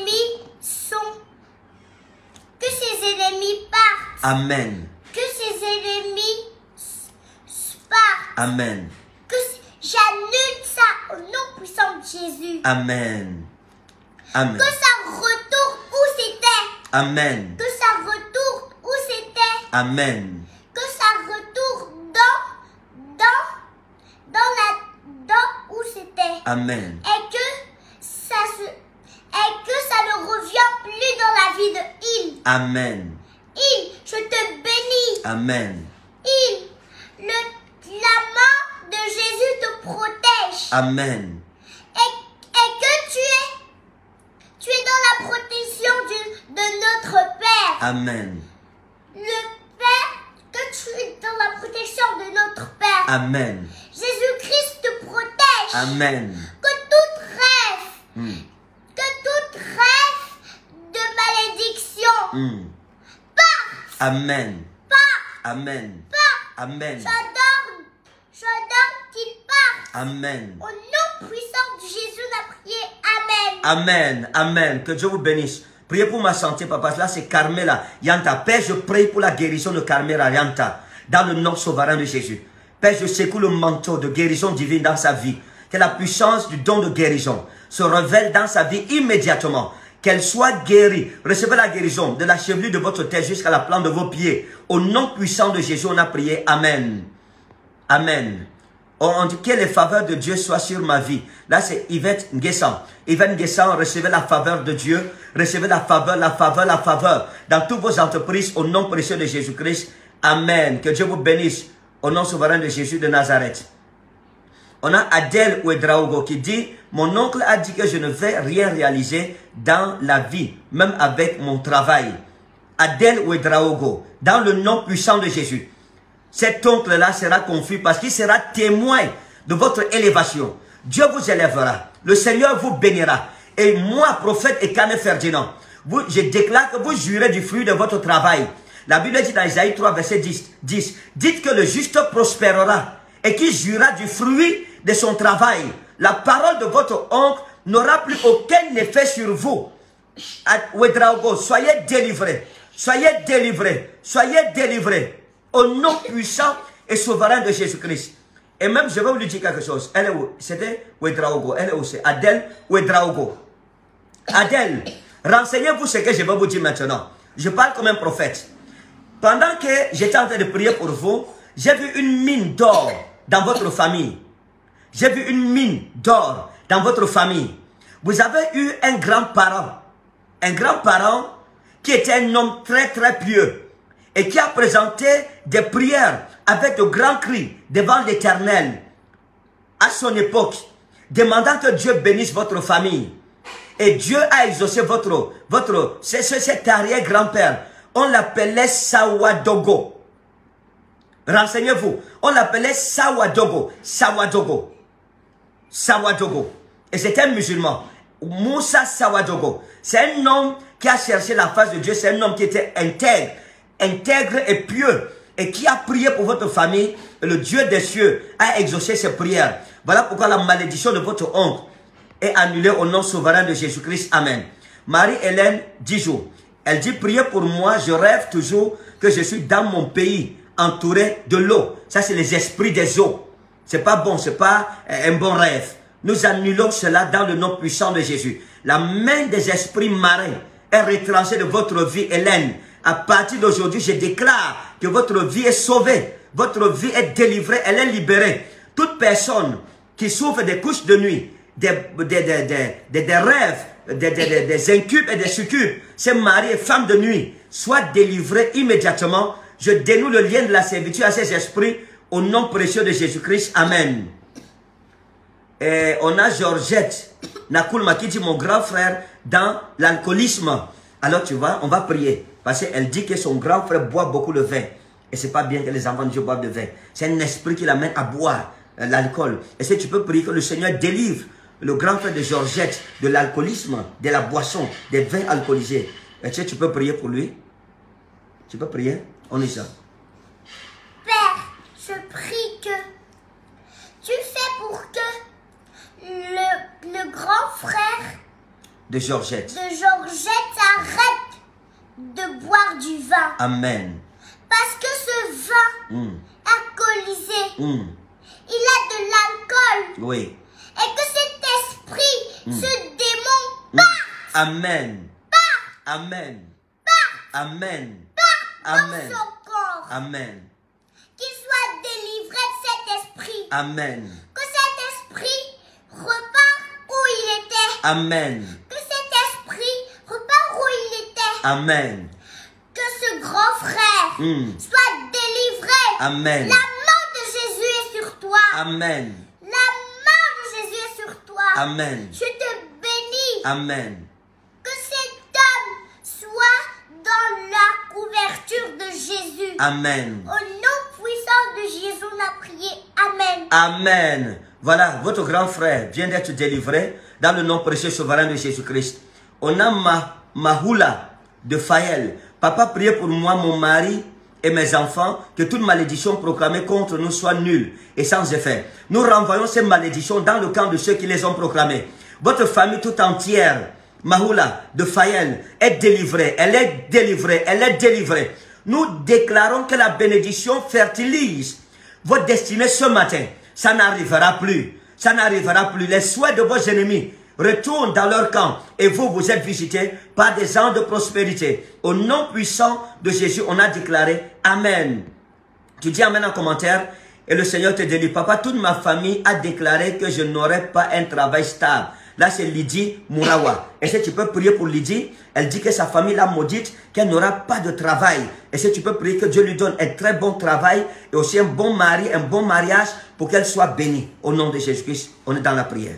ennemis partent. Amen. Que ses ennemis partent. Amen. Que j'annule ça au nom puissant de Jésus. Amen. Amen. Que ça retourne où c'était. Amen. Que ça retourne où c'était. Amen. Que ça retourne dans où c'était. Amen. Et que ça ne revient plus dans la vie de Il. Amen. Il, je te bénis. Amen. Il, la main de Jésus te protège. Amen. Et que tu es dans la protection de notre Père. Amen. Le Père, que tu es dans la protection de notre Père. Amen. Jésus-Christ te protège. Amen. Que toute rêve de malédiction parte. Amen. Parte. Amen. Parte. Amen. J'adore qu'il parte. Amen. Au nom puissant de Jésus, on a prié. Amen. Amen. Amen. Que Dieu vous bénisse. Priez pour ma santé, papa. Là, c'est Carmela Yanta. Père, je prie pour la guérison de Carmela Yanta. Dans le nom souverain de Jésus. Père, je secoue le manteau de guérison divine dans sa vie. Que la puissance du don de guérison se révèle dans sa vie immédiatement. Qu'elle soit guérie. Recevez la guérison de la chevelure de votre tête jusqu'à la plante de vos pieds. Au nom puissant de Jésus, on a prié. Amen. Amen. On dit que les faveurs de Dieu soient sur ma vie. Là, c'est Yvette Nguessan. Yvette Nguessan, recevez la faveur de Dieu. Recevez la faveur, la faveur, la faveur. Dans toutes vos entreprises, au nom précieux de Jésus-Christ. Amen. Que Dieu vous bénisse. Au nom souverain de Jésus de Nazareth. On a Adèle Ouedraogo qui dit, mon oncle a dit que je ne vais rien réaliser dans la vie, même avec mon travail. Adèle Ouedraogo, dans le nom puissant de Jésus. Cet oncle-là sera confus parce qu'il sera témoin de votre élévation. Dieu vous élèvera. Le Seigneur vous bénira. Et moi, prophète Ekane Ferdinand, je déclare que vous jurez du fruit de votre travail. La Bible dit dans Isaïe 3, verset 10, dites que le juste prospérera et qu'il jurera du fruit de son travail. La parole de votre oncle n'aura plus aucun effet sur vous. Ouedraogo, soyez délivrés. Soyez délivrés. Soyez délivrés. Au nom puissant et souverain de Jésus-Christ. Et même, je vais vous lui dire quelque chose. Elle est où? C'était Ouedraogo. Elle est où? C'est Adèle Ouedraogo. Adèle, renseignez-vous ce que je vais vous dire maintenant. Je parle comme un prophète. Pendant que j'étais en train de prier pour vous, j'ai vu une mine d'or dans votre famille. J'ai vu une mine d'or dans votre famille. Vous avez eu un grand-parent qui était un homme très très pieux et qui a présenté des prières avec de grands cris devant l'Éternel à son époque, demandant que Dieu bénisse votre famille. Et Dieu a exaucé cet arrière-grand-père. On l'appelait Sawadogo. Renseignez-vous. On l'appelait Sawadogo. Sawadogo. Sawadogo. Et c'était un musulman. Moussa Sawadogo. C'est un homme qui a cherché la face de Dieu. C'est un homme qui était intègre et pieux. et qui a prié pour votre famille, le Dieu des cieux a exaucé ses prières. Voilà pourquoi la malédiction de votre oncle est annulée au nom souverain de Jésus-Christ. Amen. Marie-Hélène Dijon, elle dit, priez pour moi, je rêve toujours que je suis dans mon pays, entouré de l'eau. Ça, c'est les esprits des eaux. C'est pas bon, c'est pas un bon rêve. Nous annulons cela dans le nom puissant de Jésus. La main des esprits marins est retranchée de votre vie, Hélène. À partir d'aujourd'hui, je déclare que votre vie est sauvée. Votre vie est délivrée, elle est libérée. Toute personne qui souffre des couches de nuit, des rêves, des incubes et des succubes, ces maris et femmes de nuit, soient délivrés immédiatement. Je dénoue le lien de la servitude à ces esprits au nom précieux de Jésus-Christ. Amen. Et on a Georgette Nakoulma qui dit, mon grand frère dans l'alcoolisme. Alors tu vois, on va prier. Parce qu'elle dit que son grand frère boit beaucoup de vin. Et c'est pas bien que les enfants de Dieu boivent de vin. C'est un esprit qui l'amène à boire l'alcool. Et si tu peux prier que le Seigneur délivre le grand frère de Georgette de l'alcoolisme, de la boisson, des vins alcoolisés. Et tu peux prier pour lui? Tu peux prier? On est ça. Père, je prie que tu fais pour que le grand frère de Georgette arrête de boire du vin. Amen. Parce que ce vin alcoolisé, il a de l'alcool. Oui. Et que cet esprit, ce démon, parte. Amen. Parte. Amen. Parte. Amen. Parte Amen. dans son corps. Amen. Qu'il soit délivré de cet esprit. Amen. Que cet esprit repart où il était. Amen. Que cet esprit repart où il était. Amen. Que ce grand frère soit délivré. Amen. La main de Jésus est sur toi. Amen. La main de Jésus est sur toi. Amen. Je te bénis. Amen. Que cet homme soit dans la couverture de Jésus. Amen. Au nom puissant de Jésus, on a prié. Amen. Amen. Voilà, votre grand frère vient d'être délivré dans le nom précieux souverain de Jésus-Christ. On a Mahoula de Faël. Papa, priez pour moi, mon mari et mes enfants, que toute malédiction proclamée contre nous soit nulle et sans effet. Nous renvoyons ces malédictions dans le camp de ceux qui les ont proclamées. Votre famille tout entière, Mahoula de Faël, est délivrée. Elle est délivrée. Elle est délivrée. Nous déclarons que la bénédiction fertilise votre destinée ce matin. Ça n'arrivera plus. Ça n'arrivera plus. Les souhaits de vos ennemis retournent dans leur camp et vous êtes visités par des anges de prospérité. Au nom puissant de Jésus, on a déclaré Amen. Tu dis Amen en commentaire et le Seigneur te délivre. Papa, toute ma famille a déclaré que je n'aurai pas un travail stable. Là, c'est Lydie Mourawa. Et si tu peux prier pour Lydie, elle dit que sa famille l'a maudite, qu'elle n'aura pas de travail. Et si tu peux prier que Dieu lui donne un très bon travail et aussi un bon mari, un bon mariage pour qu'elle soit bénie. Au nom de Jésus-Christ, on est dans la prière.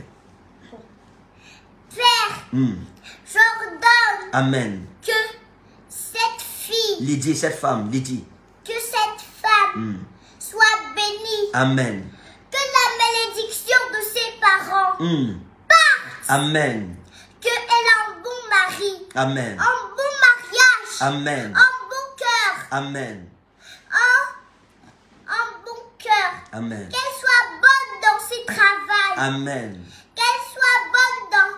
Père, j'ordonne Amen. que cette fille, Lydie, cette femme, Lydie. que cette femme soit bénie. Amen. Que la malédiction de ses parents parte. Amen. Qu'elle a un bon mari. Amen. Un bon mariage. Amen. Un bon cœur. Amen. Un bon cœur. Amen. Qu'elle soit bonne dans ses travails. Amen. Qu'elle soit bonne dans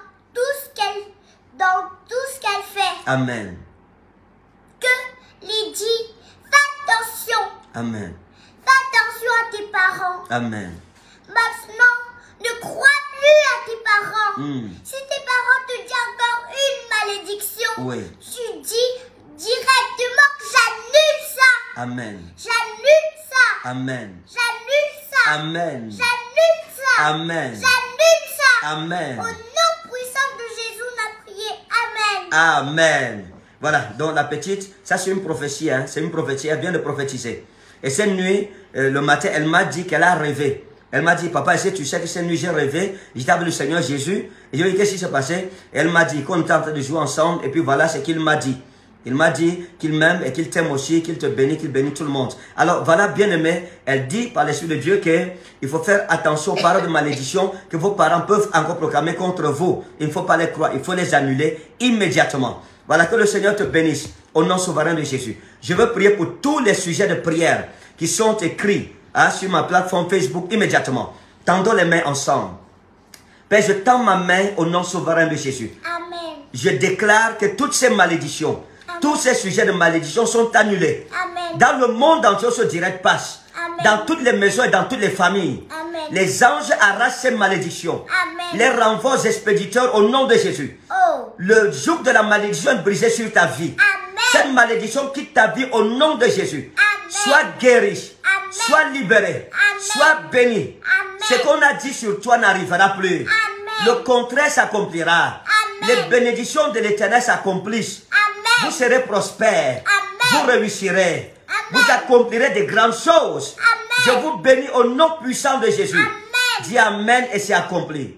tout ce qu'elle fait. Amen. Que Lydie, fais attention. Amen. Fais attention à tes parents. Amen. Maintenant, ne crois plus à tes parents. Si tes parents te disent encore une malédiction, tu dis directement que j'annule ça. Amen. J'annule ça. Amen. J'annule ça. Amen. J'annule ça. Amen. J'annule ça. Amen. Au nom puissant de Jésus, on a prié. Amen. Amen. Voilà, donc la petite, ça c'est une prophétie, hein? C'est une prophétie, elle vient de prophétiser. Et cette nuit, le matin, elle m'a dit qu'elle a rêvé. Elle m'a dit, papa, est-ce que tu sais que cette nuit j'ai rêvé, j'étais avec le Seigneur Jésus, et je lui ai dit, qu'est-ce qui s'est passé? Et elle m'a dit qu'on était en train de jouer ensemble, et puis voilà ce qu'il m'a dit. Il m'a dit qu'il m'aime et qu'il t'aime aussi, qu'il te bénit, qu'il bénit tout le monde. Alors voilà, bien aimé, elle dit par l'Esprit de Dieu qu'il faut faire attention aux paroles de malédiction que vos parents peuvent encore proclamer contre vous. Il ne faut pas les croire, il faut les annuler immédiatement. Voilà, que le Seigneur te bénisse au nom souverain de Jésus. Je veux prier pour tous les sujets de prière qui sont écrits sur ma plateforme Facebook immédiatement. Tendons les mains ensemble. Père, je tends ma main au nom souverain de Jésus. Amen. Je déclare que toutes ces malédictions, tous ces sujets de malédiction sont annulés. Amen. Dans le monde entier, ce direct passe. Amen. Dans toutes les maisons et dans toutes les familles. Amen. Les anges arrachent ces malédictions. Amen. Les renvoient aux expéditeurs au nom de Jésus. Oh. Le joug de la malédiction est brisé sur ta vie. Amen. Cette malédiction quitte ta vie au nom de Jésus. Amen. Sois guéri. Amen. Sois libéré. Amen. Sois béni. Amen. Ce qu'on a dit sur toi n'arrivera plus. Amen. Le contraire s'accomplira. Amen. Les bénédictions de l'Éternel s'accomplissent. Amen. Vous serez prospères. Amen. Vous réussirez. Amen. Vous accomplirez de grandes choses. Amen. Je vous bénis au nom puissant de Jésus. Amen. Dis Amen et c'est accompli.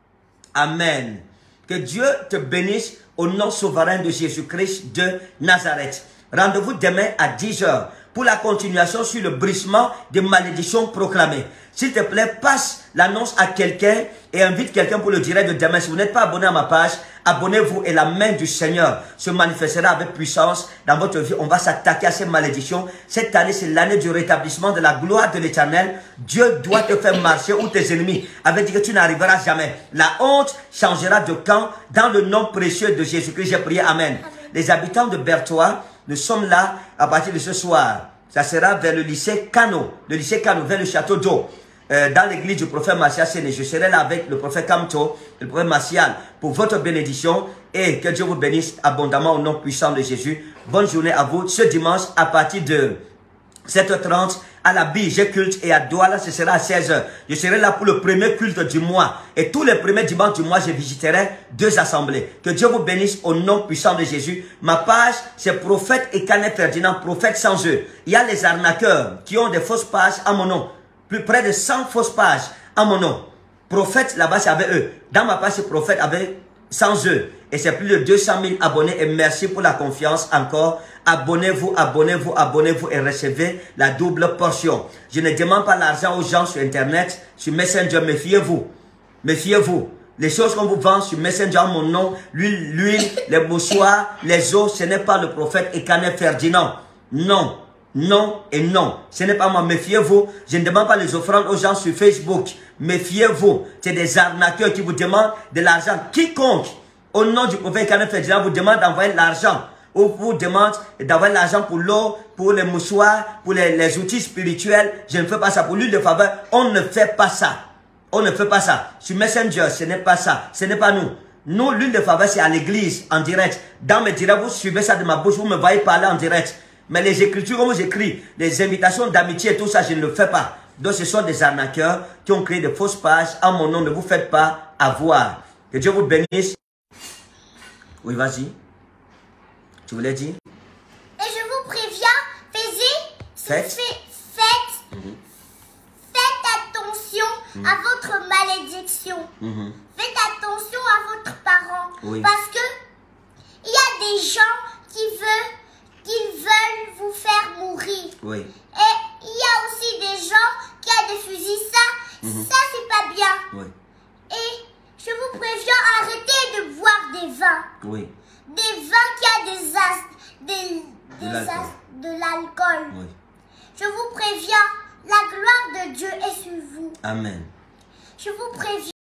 Amen. Que Dieu te bénisse au nom souverain de Jésus-Christ de Nazareth. Rendez-vous demain à 10 h pour la continuation sur le brisement des malédictions proclamées. S'il te plaît, passe l'annonce à quelqu'un et invite quelqu'un pour le direct de demain. Si vous n'êtes pas abonné à ma page, abonnez-vous et la main du Seigneur se manifestera avec puissance dans votre vie. On va s'attaquer à ces malédictions. Cette année, c'est l'année du rétablissement de la gloire de l'Éternel. Dieu doit te faire marcher où tes ennemis avaient dit que tu n'arriveras jamais. La honte changera de camp dans le nom précieux de Jésus-Christ. J'ai prié. Amen. Les habitants de Berthois, nous sommes là à partir de ce soir. Ça sera vers le lycée Cano. Le lycée Cano, vers le château d'eau. Dans l'église du prophète Martial Séné. Je serai là avec le prophète Kamto, le prophète Martial, pour votre bénédiction. Et que Dieu vous bénisse abondamment au nom puissant de Jésus. Bonne journée à vous. Ce dimanche, à partir de 7h30, à la Bille, j'ai culte. Et à Douala, ce sera à 16h. Je serai là pour le premier culte du mois. Et tous les premiers dimanches du mois, je visiterai 2 assemblées. Que Dieu vous bénisse au nom puissant de Jésus. Ma page, c'est prophète Ekane Ferdinand, prophète sans eux. Il y a les arnaqueurs qui ont des fausses pages à mon nom. Plus près de 100 fausses pages à mon nom. Prophète, là-bas, c'est avec eux. Dans ma page, c'est prophète avec sans eux. Et c'est plus de 200 000 abonnés. Et merci pour la confiance encore. Abonnez-vous, abonnez-vous, abonnez-vous et recevez la double portion. Je ne demande pas l'argent aux gens sur Internet, sur Messenger. Méfiez-vous. Méfiez-vous. Les choses qu'on vous vend sur Messenger, mon nom, l'huile, les mouchoirs, les os, ce n'est pas le prophète Ekane Ferdinand. Non. Non et non. Ce n'est pas moi. Méfiez-vous. Je ne demande pas les offrandes aux gens sur Facebook. Méfiez-vous. C'est des arnaqueurs qui vous demandent de l'argent. Quiconque, au nom du prophète Ekane Ferdinand, vous demande d'envoyer l'argent. Ou vous demande d'envoyer l'argent pour l'eau, pour les mouchoirs, pour les outils spirituels. Je ne fais pas ça. Pour l'huile de faveur, on ne fait pas ça. On ne fait pas ça. Sur Messenger, ce n'est pas ça. Ce n'est pas nous. Nous, l'huile de faveur, c'est à l'église, en direct. Dans mes directs, vous suivez ça de ma bouche, vous me voyez parler en direct. Mais les écritures, comme j'écris, les invitations d'amitié et tout ça, je ne le fais pas. Donc ce sont des arnaqueurs qui ont créé de fausses pages à mon nom. Ne vous faites pas avoir. Que Dieu vous bénisse. Oui, vas-y. Tu voulais dire? Et je vous préviens, faites attention à votre malédiction. Faites attention à votre parent. Oui. Parce que il y a des gens qui veulent vous faire mourir. Oui. Et il y a aussi des gens qui ont des fusils. Ça c'est pas bien. Oui. Et je vous préviens, arrêtez de boire des vins. Oui. Des vins qui a de l'alcool. Oui. Je vous préviens, la gloire de Dieu est sur vous. Amen. Je vous préviens.